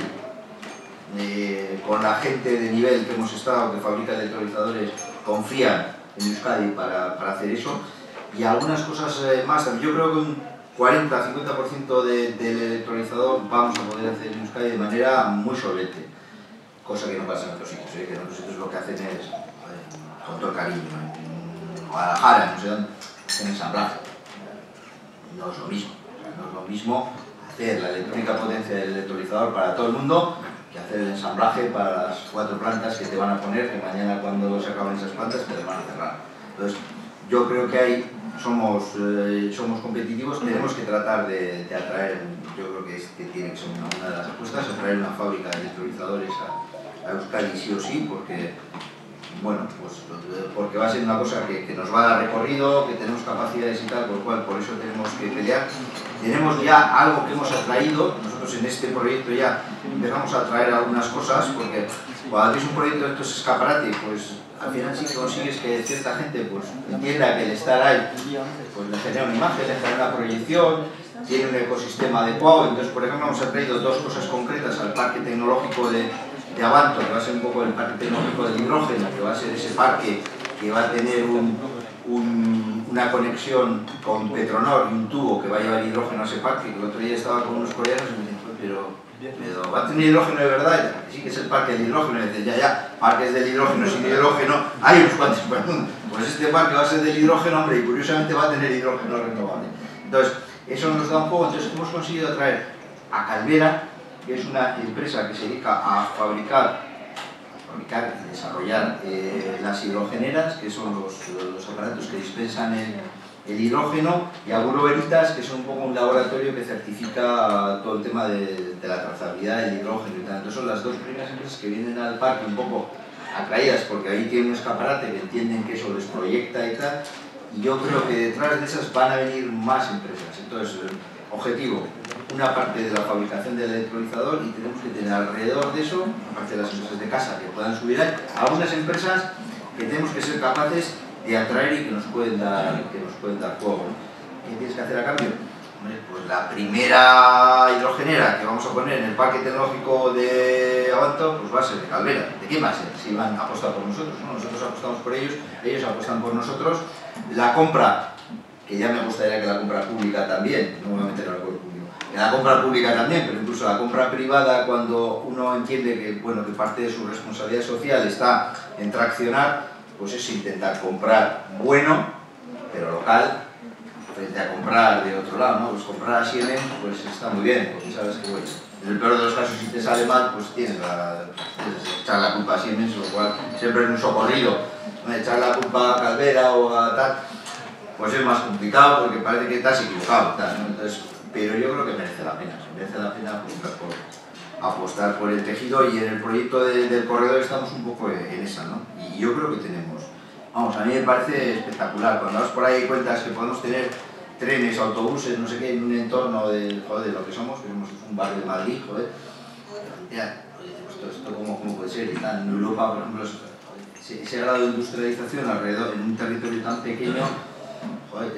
con la gente de nivel que hemos estado, que fabrica electrolizadores, confían en Euskadi para hacer eso. Y algunas cosas más, yo creo que un 40-50% del electrolizador vamos a poder hacer en Euskadi de manera muy solvente, cosa que no pasa en otros sitios, que en otros sitios lo que hacen es, con todo el cariño, en Guadalajara, no sé dónde, hacen ensamblaje. No es lo mismo, no es lo mismo hacer la electrónica potencia del electrolizador para todo el mundo que hacer el ensamblaje para las 4 plantas que te van a poner, que mañana cuando se acaben esas plantas te las van a cerrar. Entonces, yo creo que ahí somos competitivos, tenemos que tratar de atraer, yo creo que tiene que ser una de las apuestas, atraer una fábrica de electrolizadores a Euskadi sí o sí, porque, bueno, pues, porque va a ser una cosa que nos va a dar recorrido, que tenemos capacidades y tal, por lo cual por eso tenemos que pelear. Tenemos ya algo que hemos atraído, nosotros en este proyecto ya empezamos a traer algunas cosas, porque cuando ves un proyecto de estos escaparate, pues al final sí que consigues que cierta gente pues entienda que el estar ahí pues le genera una imagen, le genera una proyección, tiene un ecosistema adecuado. Entonces, por ejemplo, hemos traído 2 cosas concretas al parque tecnológico de Avanto, que va a ser un poco el parque tecnológico del hidrógeno, que va a ser ese parque que va a tener una conexión con Petronor y un tubo que va a llevar hidrógeno a ese parque. Que el otro día estaba con unos coreanos y me dicen, pero ¿va a tener hidrógeno de verdad? Sí que es el parque del hidrógeno. Y dicen, ya, parques del hidrógeno sin hidrógeno hay unos cuantos por el mundo. Pues este parque va a ser del hidrógeno, hombre, y curiosamente va a tener hidrógeno renovable. Entonces, eso nos da un poco. Entonces, hemos conseguido traer a Calvera, que es una empresa que se dedica a fabricar y desarrollar las hidrogeneras, que son los aparatos que dispensan el hidrógeno, y a Bureau Veritas, que son un poco un laboratorio que certifica todo el tema de la trazabilidad del hidrógeno y tal. Entonces son las 2 primeras empresas que vienen al parque un poco atraídas, porque ahí tienen un escaparate que entienden que eso les proyecta y tal, y yo creo que detrás de esas van a venir más empresas. Entonces, objetivo, una parte de la fabricación del electrolizador, y tenemos que tener alrededor de eso, aparte de las empresas de casa que puedan subir ahí, algunas empresas que tenemos que ser capaces de atraer y que nos pueden dar juego. ¿Qué tienes que hacer a cambio? Pues la primera hidrogenera que vamos a poner en el parque tecnológico de Avanto, pues va a ser de Calvera. ¿De quién va a ser? Si van a apostar por nosotros, ¿no? Nosotros apostamos por ellos, ellos apuestan por nosotros. La compra, que ya me gustaría que la compra pública también, no me voy a meter al acuerdo público, que la compra pública también, pero incluso la compra privada, cuando uno entiende que, bueno, que parte de su responsabilidad social está en traccionar, pues es intentar comprar bueno, pero local, frente a comprar de otro lado, ¿no? Pues comprar a Siemens pues está muy bien, porque sabes que bueno, en el peor de los casos si te sale mal pues tienes que echar la culpa a Siemens, lo cual siempre es un socorrido, ¿no? Echar la culpa a Calvera o a tal, pues es más complicado porque parece que estás equivocado, tal, ¿no? Entonces, pero yo creo que merece la pena apostar por el tejido, y en el proyecto del corredor estamos un poco en esa, ¿no? Y yo creo que tenemos, vamos, a mí me parece espectacular, cuando vas por ahí cuentas que podemos tener trenes, autobuses, no sé qué, en un entorno de, joder, de lo que somos un barrio de Madrid, joder, esto ¿cómo puede ser? En Europa, por ejemplo, ese grado de industrialización alrededor, en un territorio tan pequeño, joder,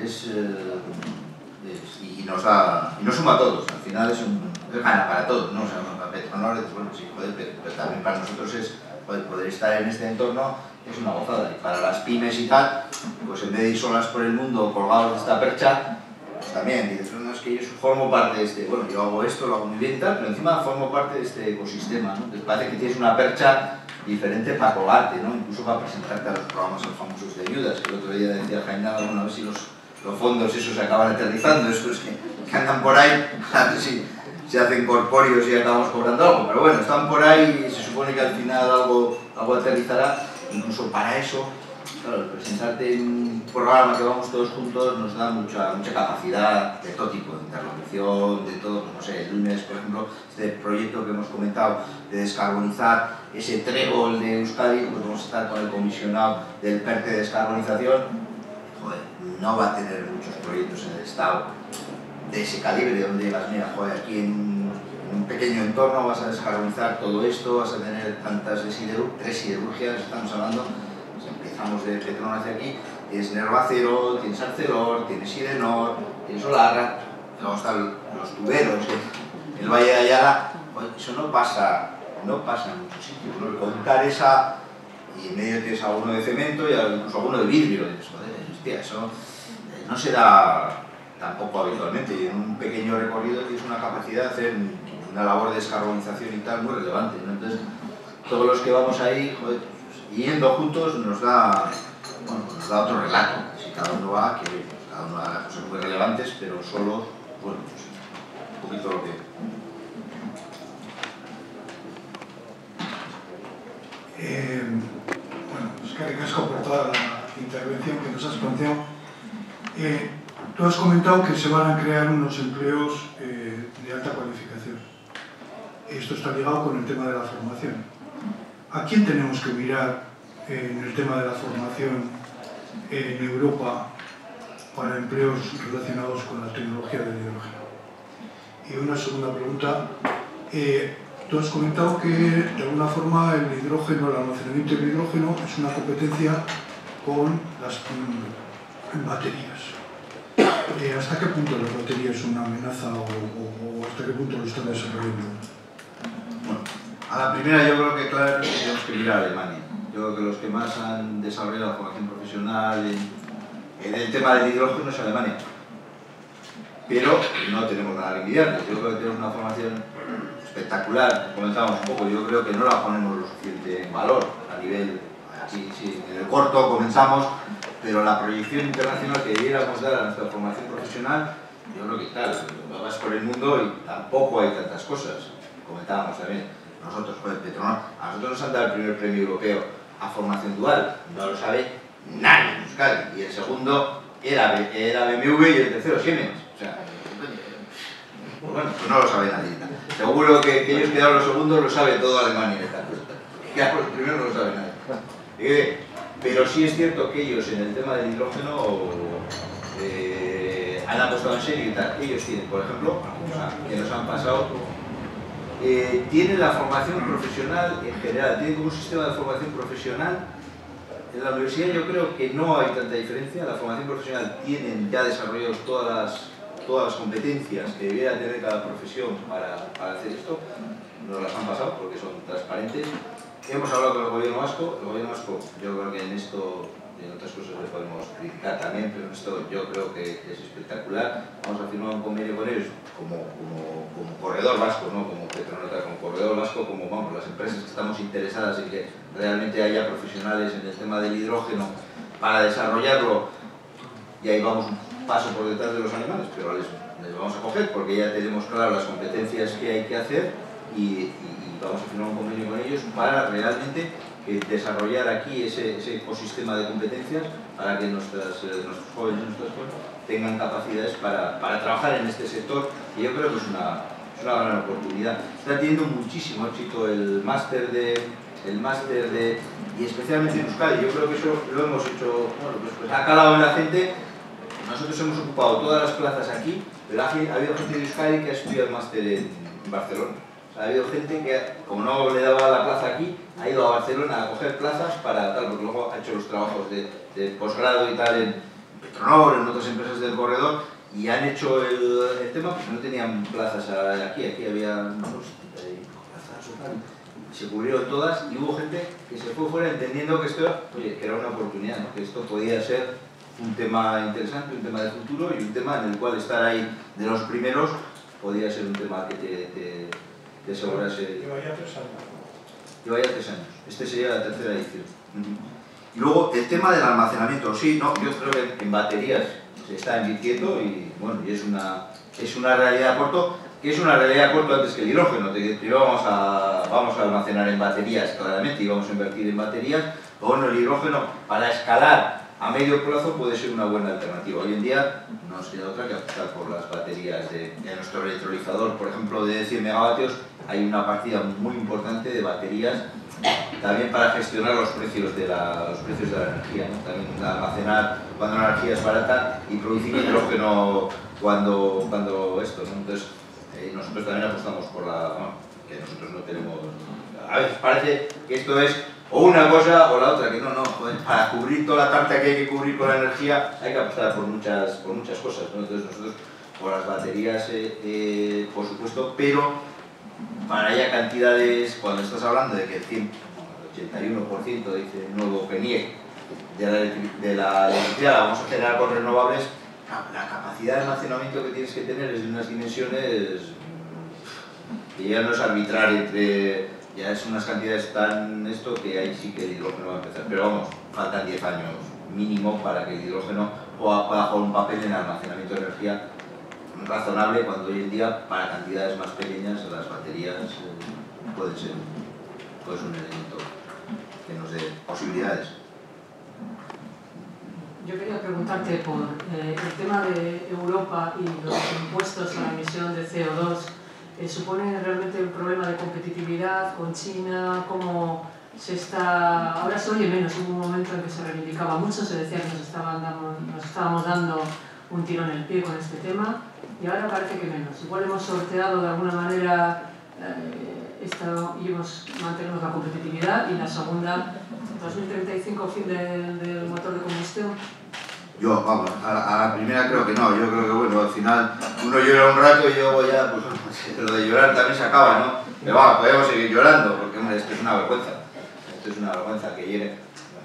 y nos suma a todos, al final es gana para todos, ¿no? O sea, para Petronor, bueno, sí, joder, pero también para nosotros es, joder, poder estar en este entorno es una gozada, y para las pymes y tal, pues en vez de ir solas por el mundo colgados de esta percha, pues también, dices, no, es que yo formo parte de este, bueno, yo hago esto, lo hago muy bien y tal, pero encima formo parte de este ecosistema, ¿no? Entonces parece que tienes una percha diferente para colgarte, ¿no? Incluso para presentarte a los programas famosos de ayudas, que el otro día decía Jaime, bueno, a ver si los fondos esos se acaban aterrizando, esos que andan por ahí, a ver si se hacen corpóreos y acabamos cobrando algo, pero bueno, están por ahí y se supone que al final algo aterrizará. Incluso para eso, claro, el presentarte en un programa que vamos todos juntos nos da mucha capacidad de todo tipo, de interlocución, de todo, no sé, el lunes, por ejemplo, este proyecto que hemos comentado de descarbonizar ese trébol de Euskadi, pues vamos a estar con el comisionado del PERTE de descarbonización. Joder, no va a tener muchos proyectos en el Estado de ese calibre, donde digas, mira, joder, aquí en un pequeño entorno vas a descarbonizar todo esto, vas a tener tantas tres siderurgias, estamos hablando, pues empezamos de Petronor hacia aquí, tienes Nervacero, tienes Arcelor, tienes Sidenor, tienes Olarra, luego están los tuberos, el Valle de Ayala, pues eso no pasa en muchos sitios, ¿no? Contar esa, y en medio tienes alguno de cemento y incluso alguno de vidrio, y dices, joder, hostia, eso no se da tampoco habitualmente, y en un pequeño recorrido tienes una capacidad de hacer una labor de descarbonización y tal muy relevante, ¿no? Entonces, todos los que vamos ahí, joder, pues, yendo juntos nos da otro relato. Si cada uno va, que cada uno haga cosas muy relevantes, pero solo, bueno, pues, un poquito lo que...
Bueno, Eskerrik asko por toda la intervención que nos has planteado. Tú has comentado que se van a crear unos empleos de alta cualificación. Esto está ligado con el tema de la formación. ¿A quién tenemos que mirar en el tema de la formación en Europa para empleos relacionados con la tecnología del hidrógeno? Y una segunda pregunta. Tú has comentado que de alguna forma el hidrógeno, el almacenamiento del hidrógeno es una competencia con las baterías. ¿Hasta qué punto la batería es una amenaza o hasta qué punto lo están desarrollando?
Bueno, a la primera yo creo que claro tenemos que mirar a Alemania. Yo creo que los que más han desarrollado la formación profesional en el tema del hidrógeno es Alemania. Pero no tenemos nada que envidiarles. Yo creo que tenemos una formación espectacular, comentábamos un poco, yo creo que no la ponemos lo suficiente en valor a nivel, así, sí, en el corto comenzamos, pero la proyección internacional que debiéramos dar a nuestra formación profesional, yo creo que claro, vas por el mundo y tampoco hay tantas cosas, comentábamos también, nosotros, joder, Petronor, a nosotros nos han dado el primer premio europeo a formación dual, no lo sabe nadie en Euskadi, y el segundo era BMW y el tercero Siemens, o sea, pues bueno, pues no lo sabe nadie. Seguro que ellos quedaron los segundos, lo sabe todo Alemania. Ya los primeros no lo sabe nadie. Pero sí es cierto que ellos en el tema del hidrógeno han apostado en serio y tal. Ellos tienen, por ejemplo, que nos han pasado, tienen la formación profesional en general, tienen como un sistema de formación profesional. En la universidad yo creo que no hay tanta diferencia. La formación profesional tienen ya desarrollados todas las competencias que debiera tener cada profesión para hacer esto, nos las han pasado porque son transparentes. Hemos hablado con el gobierno vasco, yo creo que en esto y en otras cosas le podemos criticar también, pero en esto yo creo que es espectacular. Vamos a firmar un convenio con ellos como corredor vasco, no como Petronor, como corredor vasco, como vamos, las empresas que estamos interesadas en que realmente haya profesionales en el tema del hidrógeno para desarrollarlo, y ahí vamos paso por detrás de los alemanes, pero les vamos a coger porque ya tenemos claro las competencias que hay que hacer y vamos a firmar un convenio con ellos para realmente desarrollar aquí ese ecosistema de competencias para que nuestros jóvenes y nuestras jóvenes tengan capacidades para trabajar en este sector, y yo creo que es una gran oportunidad. Está teniendo muchísimo éxito el máster y especialmente en Euskadi. Yo creo que eso lo hemos hecho, bueno, pues ha calado en la gente. Nosotros hemos ocupado todas las plazas aquí, pero ha habido gente de Euskadi que ha estudiado el máster en Barcelona. O sea, ha habido gente que, como no le daba la plaza aquí, ha ido a Barcelona a coger plazas para tal, porque luego ha hecho los trabajos de posgrado y tal en Petronor, en otras empresas del corredor, y han hecho el tema porque no tenían plazas aquí había unos plazas o tal. Se cubrieron todas y hubo gente que se fue fuera entendiendo que esto, oye, que era una oportunidad, ¿no? Que esto podía ser un tema interesante, un tema de futuro y un tema en el cual estar ahí de los primeros podía ser un tema que te asegurase.
Lleva ya 3 años.
Lleva ya 3 años. Este sería la tercera edición. Y luego el tema del almacenamiento. Sí, no, yo creo que en baterías se está invirtiendo y bueno, y es una realidad a corto, que es una realidad a corto antes que el hidrógeno. Primero vamos a almacenar en baterías, claramente, y vamos a invertir en baterías. Pero bueno, el hidrógeno para escalar a medio plazo puede ser una buena alternativa. Hoy en día no sería otra que apostar por las baterías de nuestro electrolizador, por ejemplo, de 100 megavatios. Hay una partida muy importante de baterías también para gestionar los precios de la energía, ¿no? También almacenar cuando la energía es barata y producir hidrógeno cuando esto, ¿no? Entonces nosotros también apostamos por que nosotros no tenemos. A veces parece que esto es o una cosa o la otra, que no, joder, para cubrir toda la tarta que hay que cubrir con la energía hay que apostar por muchas cosas, ¿no? Entonces nosotros por las baterías, por supuesto, pero para ya cantidades, cuando estás hablando de que el 81% dice el nuevo PNIEC de la electricidad la vamos a generar con renovables, la capacidad de almacenamiento que tienes que tener es de unas dimensiones que ya no es arbitrar ya es unas cantidades tan que ahí sí que el hidrógeno va a empezar, pero vamos, faltan 10 años mínimo para que el hidrógeno pueda jugar un papel en el almacenamiento de energía razonable, cuando hoy en día para cantidades más pequeñas las baterías pueden ser un elemento que nos dé posibilidades.
Yo quería preguntarte por el tema de Europa y los impuestos a la emisión de CO2. ¿Supone realmente un problema de competitividad con China? ¿Cómo se está...? Ahora se oye menos, hubo un momento en que se reivindicaba mucho, se decía que nos estábamos dando un tiro en el pie con este tema, y ahora parece que menos. Igual hemos sorteado de alguna manera y mantenemos la competitividad, y la segunda, 2035, fin del motor de combustión.
Yo, vamos, a la primera creo que no. Yo creo que, bueno, al final uno llora un rato y luego ya, pues lo de llorar también se acaba, ¿no? Pero bueno, podemos seguir llorando, porque hombre, esto es una vergüenza. Esto es una vergüenza que llegue,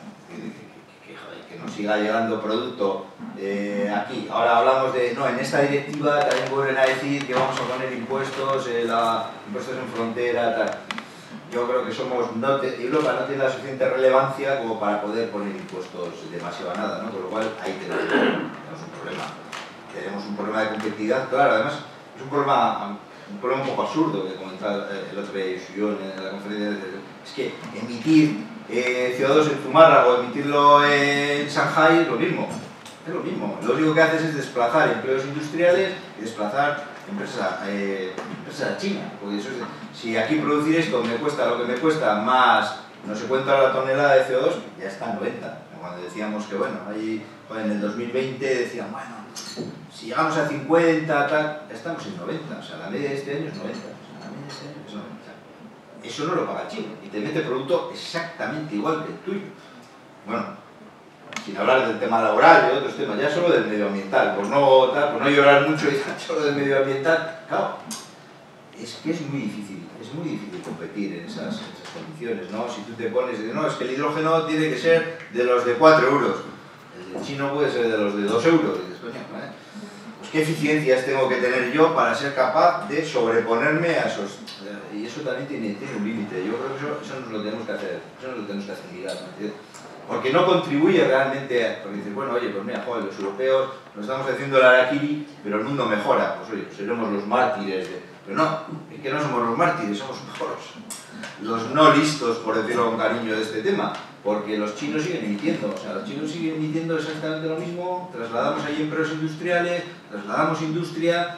que nos siga llegando producto aquí. Ahora hablamos de, no, en esta directiva también vuelven a decir que vamos a poner impuestos en frontera, tal. Yo creo que Europa no tiene la suficiente relevancia como para poder poner impuestos demasiado a nada, ¿no? Con lo cual ahí tenemos un problema. Tenemos un problema de competitividad, claro, además es un problema un poco absurdo que comentaba el otro día en la conferencia. Es que emitir CO2 en Zumárraga o emitirlo en Shanghái es lo mismo. Es lo mismo. Lo único que haces es desplazar empleos industriales y desplazar empresas a China. Porque eso si aquí producir esto me cuesta lo que me cuesta más no sé cuánto a la tonelada de CO2, ya está en 90. Cuando decíamos que, bueno, ahí en el 2020 decían, bueno, si llegamos a 50, tal, ya estamos en 90. O sea, la media de este año es 90. O sea, la media de este año es 90. Eso no lo paga China y te mete producto exactamente igual que el tuyo. Bueno, sin hablar del tema laboral y de otros temas, ya solo del medioambiental, por no llorar mucho y solo del medioambiental, claro, es que es muy difícil competir en esas condiciones, ¿no? Si tú te pones, no, es que el hidrógeno tiene que ser de los de 4 euros, el chino puede ser de los de 2 euros, y dices, coño, ¿vale? Pues qué eficiencias tengo que tener yo para ser capaz de sobreponerme a esos... Y eso también tiene un límite. Yo creo que eso nos lo tenemos que hacer, mirar, ¿no? porque no contribuye realmente a... Porque dices, bueno, oye, pues mira, joder, los europeos nos estamos haciendo el harakiri, pero el mundo mejora, pues oye, seremos los mártires Pero no, es que no somos los mártires, somos los no listos, por decirlo con cariño, de este tema, porque los chinos siguen emitiendo, o sea, los chinos siguen emitiendo exactamente lo mismo, trasladamos ahí empresas industriales, trasladamos industria,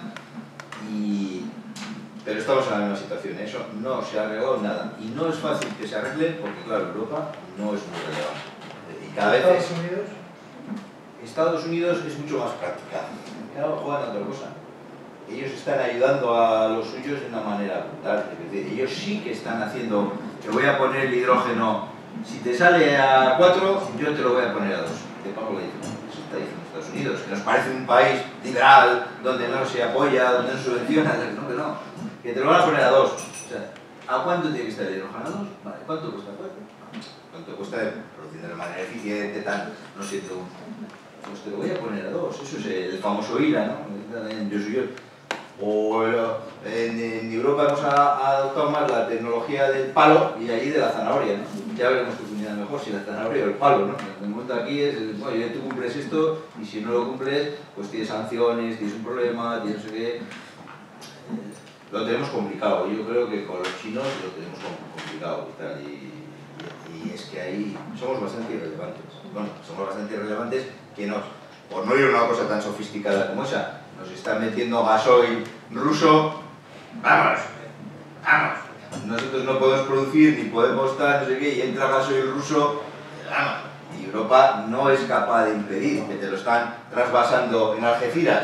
pero estamos en la misma situación, eso no se ha arreglado nada, y no es fácil que se arregle, porque claro, Europa no es muy relevante, y cada vez Estados Unidos es mucho más práctica, claro, juegan a otra cosa. Ellos están ayudando a los suyos de una manera brutal. Es decir, ellos sí que están haciendo, te voy a poner el hidrógeno, si te sale a 4, yo te lo voy a poner a 2. Te pago la diferencia. Eso está diciendo Estados Unidos, que nos parece un país liberal, donde no se apoya, donde no subvenciona, no, que no, que te lo van a poner a 2. O sea, ¿a cuánto tiene que estar el hidrógeno? ¿A 2? Vale, ¿cuánto cuesta 4? ¿Cuánto cuesta produciendo de manera eficiente, tal? No siento, pues te lo voy a poner a 2. Eso es el famoso IRA, ¿no? Yo soy yo. O en Europa hemos adoptado más la tecnología del palo y allí de la zanahoria, ¿no? Ya veremos qué funciona mejor, si la zanahoria o el palo, ¿no? El momento aquí es, bueno, tú cumples esto y si no lo cumples, pues tienes sanciones, tienes un problema, tienes no sé qué. Lo tenemos complicado, yo creo que con los chinos lo tenemos complicado y tal, y es que ahí somos bastante irrelevantes. Bueno, somos bastante irrelevantes que nos, por no ir a una cosa tan sofisticada como esa, nos están metiendo gasoil ruso, vamos, vamos. Nosotros no podemos producir ni podemos estar, no sé qué, y entra gasoil ruso, vamos. Y Europa no es capaz de impedir que te lo están trasvasando en Algeciras.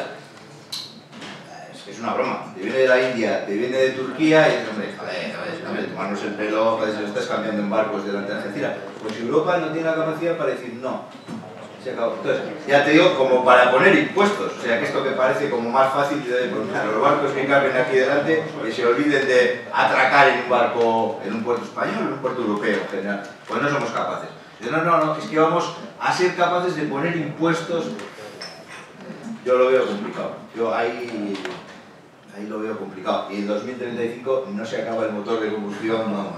Es una broma. Te viene de la India, te viene de Turquía y dices, hombre, tomarnos el pelo, joder, se lo estás cambiando en barcos delante de Algeciras. Pues Europa no tiene la capacidad para decir no. Entonces, ya te digo, como para poner impuestos, o sea que esto que parece como más fácil de poner a los barcos que carguen aquí delante, que se olviden de atracar en un barco, en un puerto español, en un puerto europeo en general, pues no somos capaces. No, es que vamos a ser capaces de poner impuestos. Yo lo veo complicado, yo ahí lo veo complicado, y en 2035 no se acaba el motor de combustión, vamos.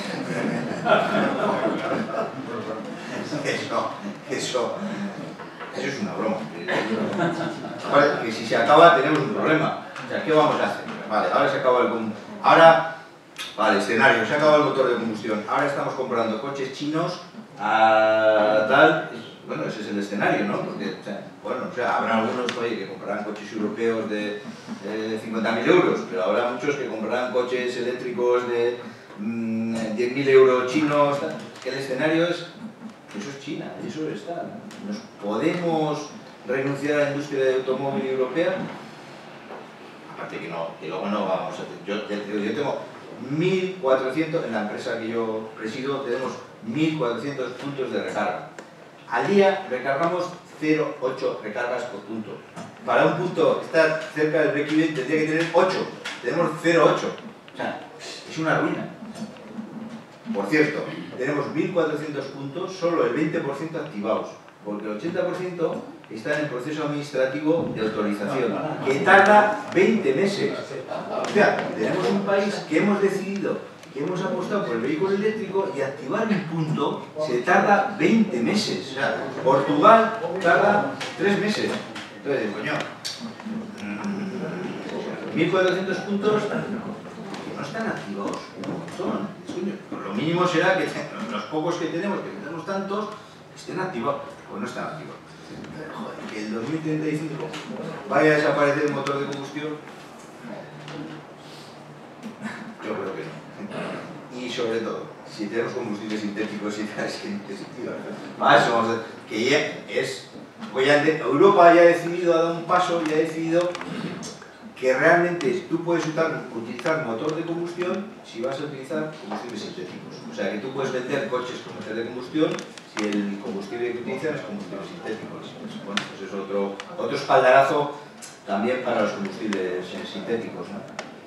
Eso es una broma. Que si se acaba tenemos un problema. O sea, ¿qué vamos a hacer? Vale, ahora se acaba vale, escenario, se acaba el motor de combustión. Ahora estamos comprando coches chinos a tal. Bueno, ese es el escenario, ¿no? Porque, habrá algunos que comprarán coches europeos de 50.000 euros, pero habrá muchos que comprarán coches eléctricos de 10.000 euros chinos. Que el escenario es... Eso es China, eso está. ¿Nos podemos renunciar a la industria de automóvil europea? Aparte que luego no vamos a hacer. Yo tengo 1.400, en la empresa que yo presido, tenemos 1.400 puntos de recarga. Al día recargamos 0,8 recargas por punto. Para un punto estar cerca del break-even tendría que tener 8. Tenemos 0,8. O sea, es una ruina. Por cierto, tenemos 1.400 puntos, solo el 20% activados, porque el 80% está en el proceso administrativo de autorización, que tarda 20 meses. O sea, tenemos un país que hemos decidido, que hemos apostado por el vehículo eléctrico y activar un punto se tarda 20 meses. O sea, Portugal tarda 3 meses. Entonces, coño, 1.400 puntos no están activados un montón. Lo mínimo será que los pocos que tenemos tantos, estén activados. Pues no están activados. Joder, que en 2035 vaya a desaparecer el motor de combustión. Yo creo que no. Y sobre todo, si tenemos combustibles sintéticos y tal, es que no tiene sentido. Eso vamos a ver, que ya es... Europa ya ha decidido, ha dado un paso y ha decidido que realmente tú puedes utilizar motor de combustión si vas a utilizar combustibles sintéticos. O sea, que tú puedes vender coches con motor de combustión si el combustible que utilizan es combustible sintético. Bueno, pues es otro espaldarazo también para los combustibles sintéticos, ¿no?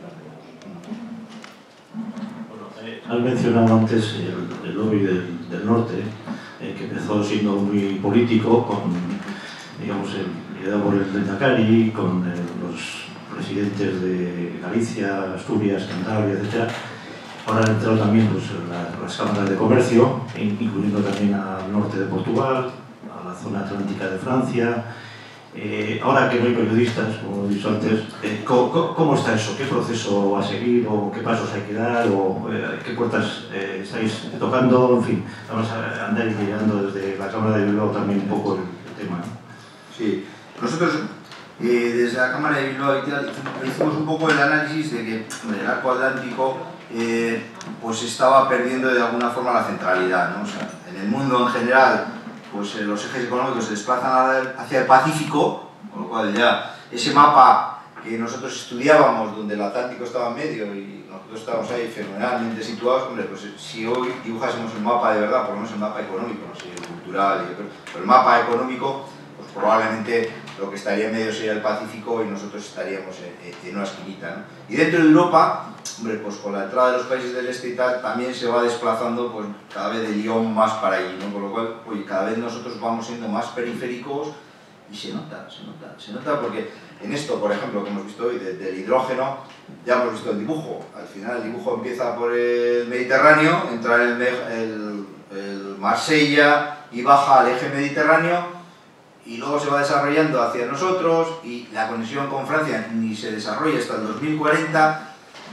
Has mencionado antes el lobby del norte, que empezó siendo muy político, liderado por el Lehendakari, con los presidentes de Galicia, Asturias, Cantabria, etc. Ahora han entrado también pues, las cámaras de comercio, incluyendo también al norte de Portugal, a la zona atlántica de Francia. Ahora que no hay periodistas, como he dicho antes, ¿cómo está eso? ¿Qué proceso va a seguir? ¿O qué pasos hay que dar? ¿O qué puertas estáis tocando? En fin, vamos a andar llegando desde la Cámara de Bilbao también un poco el tema, ¿no?
Sí, nosotros desde la Cámara de Bilbao y tal, hicimos un poco el análisis de que el arco atlántico pues estaba perdiendo de alguna forma la centralidad, ¿no? O sea, en el mundo en general pues los ejes económicos se desplazan hacia el Pacífico, con lo cual ya ese mapa que nosotros estudiábamos, donde el Atlántico estaba en medio y nosotros estábamos ahí fenomenalmente situados, hombre, pues si hoy dibujásemos un mapa de verdad, por lo menos el mapa económico, no sé, el cultural, pero el mapa económico, pues probablemente lo que estaría en medio sería el Pacífico y nosotros estaríamos en una esquinita, ¿no? Y dentro de Europa, hombre, pues con la entrada de los países del este y tal, también se va desplazando pues, cada vez de Lyon más para allí, ¿no? Con lo cual, oye, cada vez nosotros vamos siendo más periféricos y se nota porque en esto, por ejemplo, que hemos visto hoy del hidrógeno, ya hemos visto el dibujo. Al final el dibujo empieza por el Mediterráneo, entra el Marsella y baja al eje Mediterráneo, y luego se va desarrollando hacia nosotros y la conexión con Francia ni se desarrolla hasta el 2040.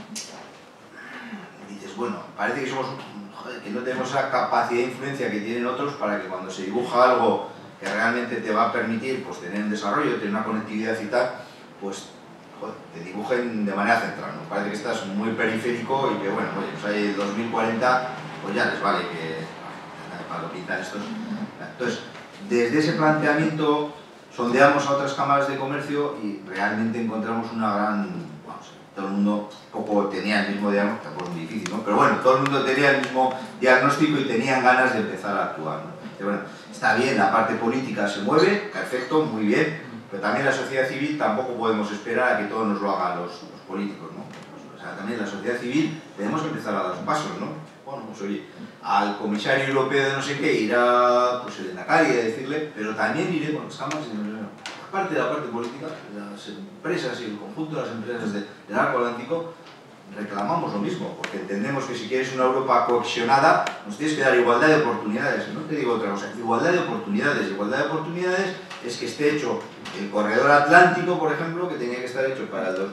Y dices, bueno, parece que somos, joder, que no tenemos esa capacidad de influencia que tienen otros para que cuando se dibuja algo que realmente te va a permitir pues, tener un desarrollo, tener una conectividad y tal, pues joder, te dibujen de manera central, ¿no? Parece que estás muy periférico y que bueno, oye, pues ahí el 2040 pues ya les vale que para lo pintar estos. Entonces, desde ese planteamiento sondeamos a otras cámaras de comercio y realmente encontramos una gran... Vamos, todo el mundo un poco tenía el mismo diagnóstico, tampoco es muy difícil, ¿no? Pero bueno, todo el mundo tenía el mismo diagnóstico y tenían ganas de empezar a actuar, ¿no? Y bueno, está bien, la parte política se mueve, perfecto, muy bien, pero también la sociedad civil tampoco podemos esperar a que todo nos lo hagan los políticos, ¿no? O sea, también la sociedad civil tenemos que empezar a dar pasos, ¿no? Bueno, pues oye, al comisario europeo de no sé qué irá pues el Endacari a decirle, pero también iré con las cámaras y no, aparte de la parte política, las empresas y el conjunto de las empresas del arco atlántico reclamamos lo mismo, porque entendemos que si quieres una Europa cohesionada nos tienes que dar igualdad de oportunidades, no te digo otra cosa, igualdad de oportunidades es que esté hecho el corredor atlántico, por ejemplo, que tenía que estar hecho para el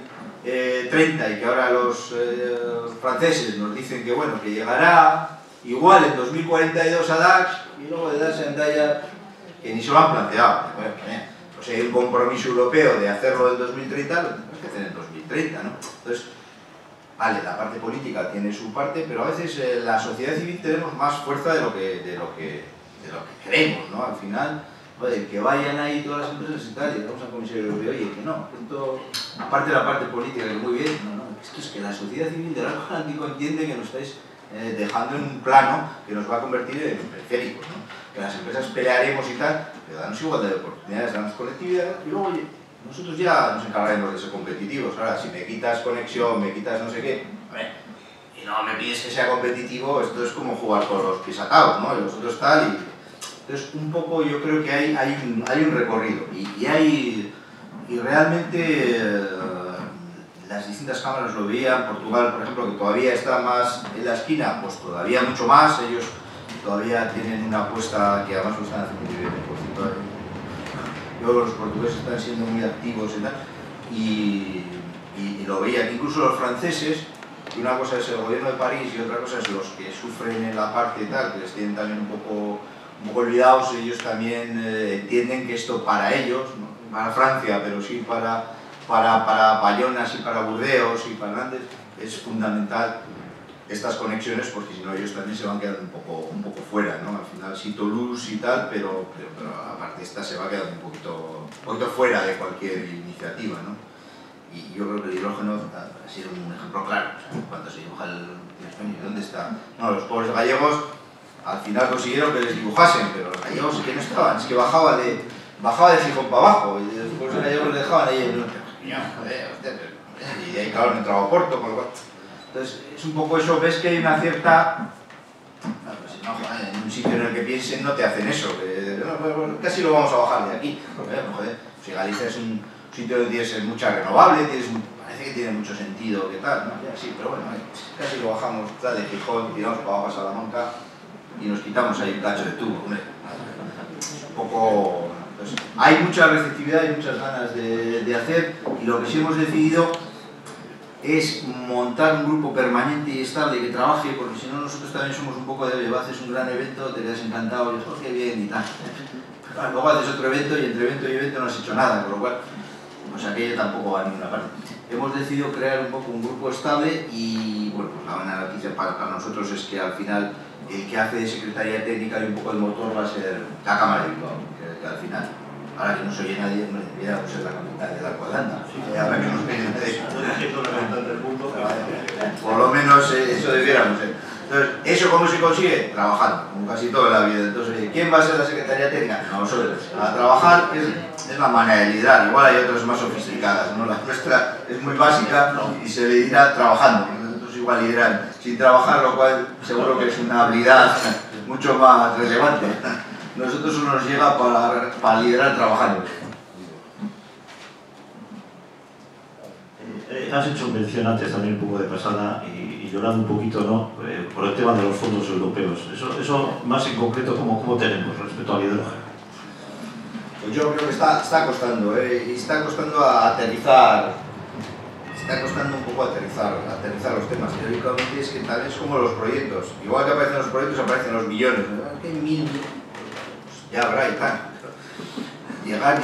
2030 y que ahora los franceses nos dicen que bueno, que llegará igual en 2042 a Dax y luego de Dax a Endaya, que ni se lo han planteado. Bueno, pues hay un compromiso europeo de hacerlo en 2030, lo tenemos que hacer en 2030, ¿no? Entonces, vale, la parte política tiene su parte, pero a veces la sociedad civil tenemos más fuerza de lo que queremos, ¿no? Al final, oye, que vayan ahí todas las empresas y tal, y vamos al comisario europeo, oye, que no, esto, aparte de la parte política, que muy bien, no, esto es que la sociedad civil del arco atlántico entiende que nos estáis dejando en un plano que nos va a convertir en periféricos, ¿no? Que las empresas pelearemos y tal, pero danos igualdad de oportunidades, danos conectividad, y luego, oye, nosotros ya nos encargaremos de ser competitivos. Ahora, si me quitas conexión, me quitas no sé qué, a ver, y no me pides que sea competitivo, esto es como jugar con los pies atados, ¿no? Y vosotros tal, y entonces un poco yo creo que hay un recorrido, y realmente las distintas cámaras lo veían. Portugal, por ejemplo, que todavía está más en la esquina, pues todavía mucho más, ellos todavía tienen una apuesta que además lo están haciendo muy bien, por cierto. Los portugueses están siendo muy activos y lo veía que incluso los franceses, y una cosa es el gobierno de París y otra cosa es los que sufren en la parte tal, que les tienen también un poco olvidados, ellos también entienden que esto para ellos, no para Francia, pero sí para Bayona, sí para Burdeos y para Nantes, es fundamental estas conexiones, porque si no ellos también se van quedando un poco fuera, ¿no? Al final sí Toulouse y tal, pero aparte esta se va quedando un poquito fuera de cualquier iniciativa, ¿no? Y yo creo que el hidrógeno ha sido un ejemplo claro. O sea, cuando se dibuja el España, ¿dónde está? No, los pobres gallegos al final consiguieron que les dibujasen, pero los gallegos que no estaban, es que bajaba de Gijón para abajo, y después los gallegos le dejaban ahí en y de ahí claro entraba a Porto, con lo cual. Entonces, es un poco eso, ves que hay una cierta... Pues, no, joder, en un sitio en el que piensen no te hacen eso, casi lo vamos a bajar de aquí. Joder, si Galicia es un sitio donde tienes mucha renovable, parece parece que tiene mucho sentido, que tal, ¿no? Ya, sí, pero bueno, casi lo bajamos tal de Gijón, tiramos para abajo a Salamanca y nos quitamos ahí un cacho de tubo, hombre. Un poco... Pues, hay mucha receptividad y muchas ganas de hacer, y lo que sí hemos decidido es montar un grupo permanente y estable que trabaje, porque si no nosotros también somos un poco de haces un gran evento, te quedas encantado y dices, oh, qué bien y tal. Pero luego haces otro evento y entre evento y evento no has hecho nada, con lo cual, pues aquello tampoco va a ninguna parte. Hemos decidido crear un poco un grupo estable y, bueno, pues la buena noticia para nosotros es que al final el que hace de secretaría técnica y un poco el motor va a ser la Cámara de Bilbao, que al final, ahora que no se oye nadie, deberíamos ser la capital de la Cuadranta. Ahora que nos viene por lo menos eso debiéramos ser. Entonces, ¿eso cómo se consigue? Trabajando, como casi toda la vida. Entonces, ¿quién va a ser la secretaría técnica? Nosotros. A trabajar es la manera de liderar. Igual hay otras más sofisticadas, ¿no? La nuestra es muy básica y se le dirá trabajando. Nosotros igual lideran sin trabajar, lo cual seguro que es una habilidad mucho más relevante. Nosotros solo nos llega para liderar trabajando.
Has hecho mención antes también un poco de pasada y llorando un poquito, ¿no? Por el tema de los fondos europeos. Eso más en concreto, ¿cómo tenemos respecto al hidrógeno?
Pues yo creo que está costando, y está costando aterrizar. Está costando un poco aterrizar los temas. Teóricamente es que tal vez como los proyectos. Igual que aparecen los proyectos, aparecen los millones. ¿No? ¿Qué 1000? Pues ya habrá y tal. Llegar,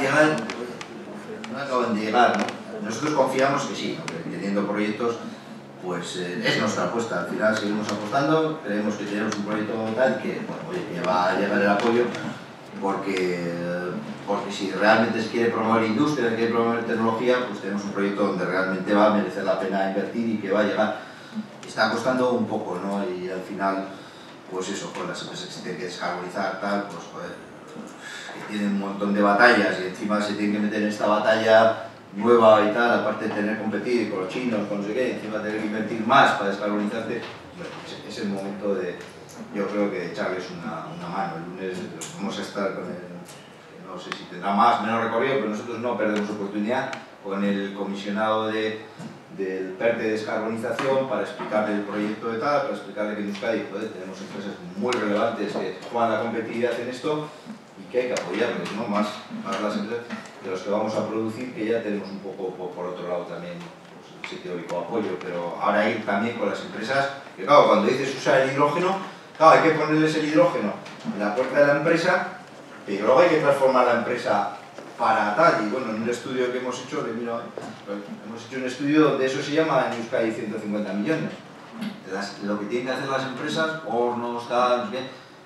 no acaban de llegar, ¿no? Nosotros confiamos que sí, que teniendo proyectos, pues es nuestra apuesta. Al final seguimos apostando, creemos que tenemos un proyecto tal que, bueno, oye, que va a llegar el apoyo, porque si realmente se quiere promover industria, se quiere promover tecnología, pues tenemos un proyecto donde realmente va a merecer la pena invertir y que va a llegar. Está costando un poco, ¿no? Y al final, pues eso, con las empresas que se tienen que descarbonizar, tal, pues joder, que tienen un montón de batallas y encima se tienen que meter en esta batalla nueva y tal, aparte de tener que competir con los chinos, con no sé qué, encima tener que invertir más para descarbonizarte, bueno, es el momento de, yo creo que echarles una mano. El lunes vamos a estar con el, no sé si tendrá más, menos recorrido, pero nosotros no perdemos oportunidad, con el comisionado del PERTE de descarbonización para explicarle el proyecto de tal, para explicarle que en Euskadi tenemos empresas muy relevantes que juegan la competitividad en esto y que hay que apoyarles, ¿no? Más para las empresas de los que vamos a producir, que ya tenemos un poco por otro lado también, pues, ese teórico apoyo, pero ahora ir también con las empresas, que claro, cuando dices usar el hidrógeno, claro, hay que ponerles el hidrógeno en la puerta de la empresa, pero luego hay que transformar la empresa para tal, y bueno, en un estudio que hemos hecho, hemos hecho un estudio donde eso se llama en Euskadi 150 millones. Lo que tienen que hacer las empresas, hornos, tal, no sé qué,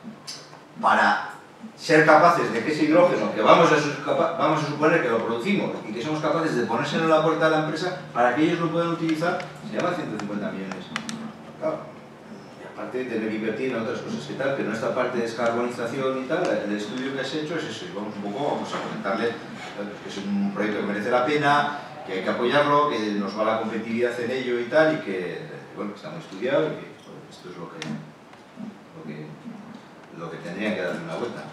para ser capaces de que ese hidrógeno, que vamos a suponer que lo producimos y que somos capaces de ponérselo en la puerta de la empresa para que ellos lo puedan utilizar, se llama 150 millones. Claro. Y aparte de tener que invertir en otras cosas que tal, pero en esta parte de descarbonización y tal, el estudio que has hecho es eso, y vamos a comentarle que es un proyecto que merece la pena, que hay que apoyarlo, que nos va la competitividad en ello y tal, y que, bueno, que está muy estudiado y que bueno, esto es lo que tendrían que darle una vuelta.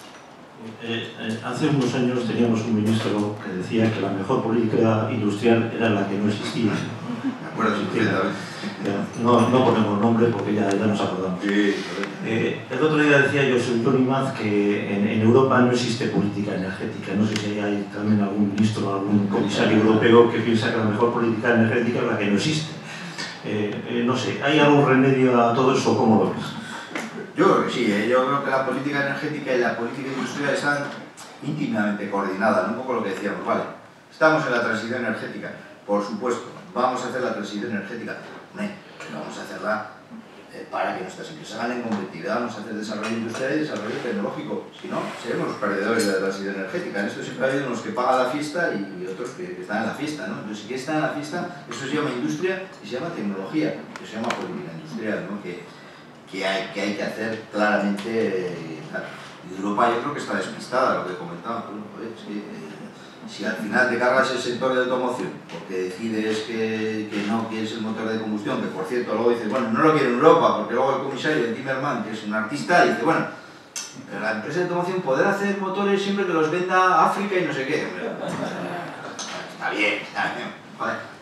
Hace unos años teníamos un ministro que decía que la mejor política industrial era la que no existía.
De acuerdo,
no ponemos nombre porque ya nos acordamos.
Sí,
el otro día decía Josep Imaz que en Europa no existe política energética. No sé si hay también algún ministro o algún comisario europeo que piensa que la mejor política energética es la que no existe. No sé, ¿hay algún remedio a todo eso? ¿Cómo lo ves?
Yo creo que sí, yo creo que la política energética y la política industrial están íntimamente coordinadas, un poco lo que decíamos, vale, estamos en la transición energética, por supuesto, vamos a hacer la transición energética, pero vamos a hacerla para que nuestras empresas ganen competitividad, vamos a hacer desarrollo industrial y desarrollo tecnológico, si no, seremos los perdedores de la transición energética. En esto siempre ha habido unos que pagan la fiesta y otros que están en la fiesta, ¿no? Entonces, si quieres estar en la fiesta, eso se llama industria y se llama tecnología, que se llama política industrial, ¿no? Que hay que hacer claramente. Europa yo creo que está despistada, lo que comentaba. Es que, si al final te cargas el sector de automoción porque decides que no quieres el motor de combustión, que por cierto luego dices, bueno, no lo quiero en Europa, porque luego el comisario Timmermans, que es un artista, dice, bueno, pero la empresa de automoción podrá hacer motores siempre que los venda África y no sé qué. Está bien, joder.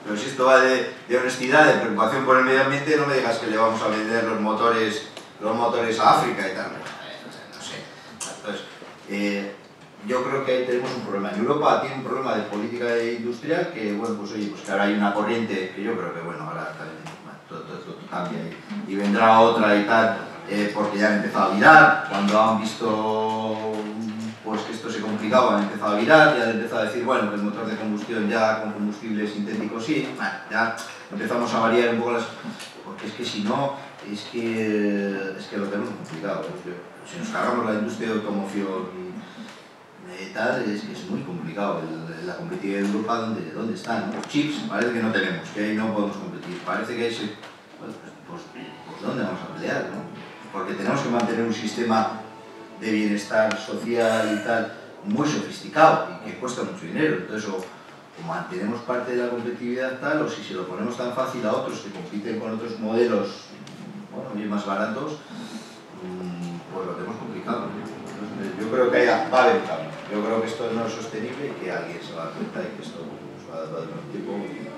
Pero si esto va de honestidad, de preocupación por el medio ambiente, no me digas que le vamos a vender los motores a África y tal. No sé. Entonces, yo creo que ahí tenemos un problema. En Europa tiene un problema de política industrial que, bueno, pues oye, pues que ahora hay una corriente que yo creo que, bueno, ahora también todo cambia y vendrá otra y tal, porque ya han empezado a virar. Cuando han visto pues que esto se complicaba, han empezado a virar, ya han empezado a decir, bueno, que el motor de combustión ya con combustibles sintéticos sí, bueno, ya empezamos a variar un poco las... Porque es que si no, es que lo tenemos complicado. Si nos cargamos la industria de automoción y tal, es que es muy complicado. La competitividad de Europa, ¿dónde están? Los chips parece que no tenemos, que ahí no podemos competir. Parece que ese... Pues ¿dónde vamos a pelear, no? Porque tenemos que mantener un sistema de bienestar social y tal muy sofisticado y que cuesta mucho dinero. Entonces, o mantenemos parte de la competitividad tal, o si se lo ponemos tan fácil a otros que compiten con otros modelos, bueno, bien más baratos, pues lo tenemos complicado. Entonces, yo creo que va a haber un cambio. Yo creo que esto no es sostenible y que alguien se va a dar cuenta y que esto nos va a dar un tiempo.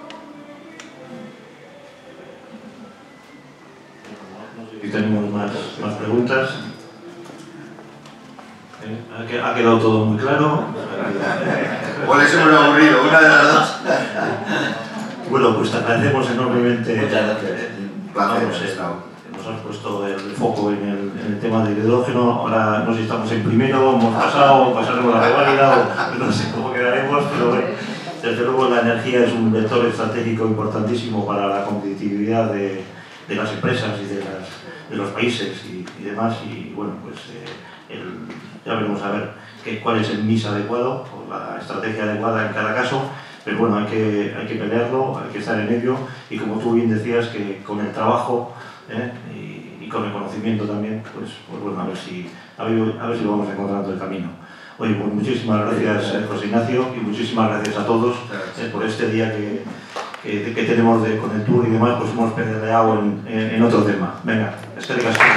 Si tenemos más preguntas. Ha quedado todo muy claro.
O les hemos aburrido, una de las dos.
Bueno, pues te agradecemos enormemente.
Muchas gracias. Un placer.
Nos has puesto el foco en el tema del hidrógeno. Ahora no sé si estamos en primero, hemos pasado, pasaremos la reválida o no sé cómo quedaremos, pero bueno, desde luego la energía es un vector estratégico importantísimo para la competitividad de las empresas y de los países y demás. Y bueno, pues ya veremos a ver cuál es el mix adecuado o la estrategia adecuada en cada caso, pero bueno, hay que pelearlo, hay que estar en ello y como tú bien decías, que con el trabajo y con el conocimiento también, pues bueno, a ver si lo vamos encontrando el camino. Oye, pues muchísimas gracias José Ignacio y muchísimas gracias a todos por este día que tenemos con el tour y demás, pues hemos peleado en otro tema. Venga, es que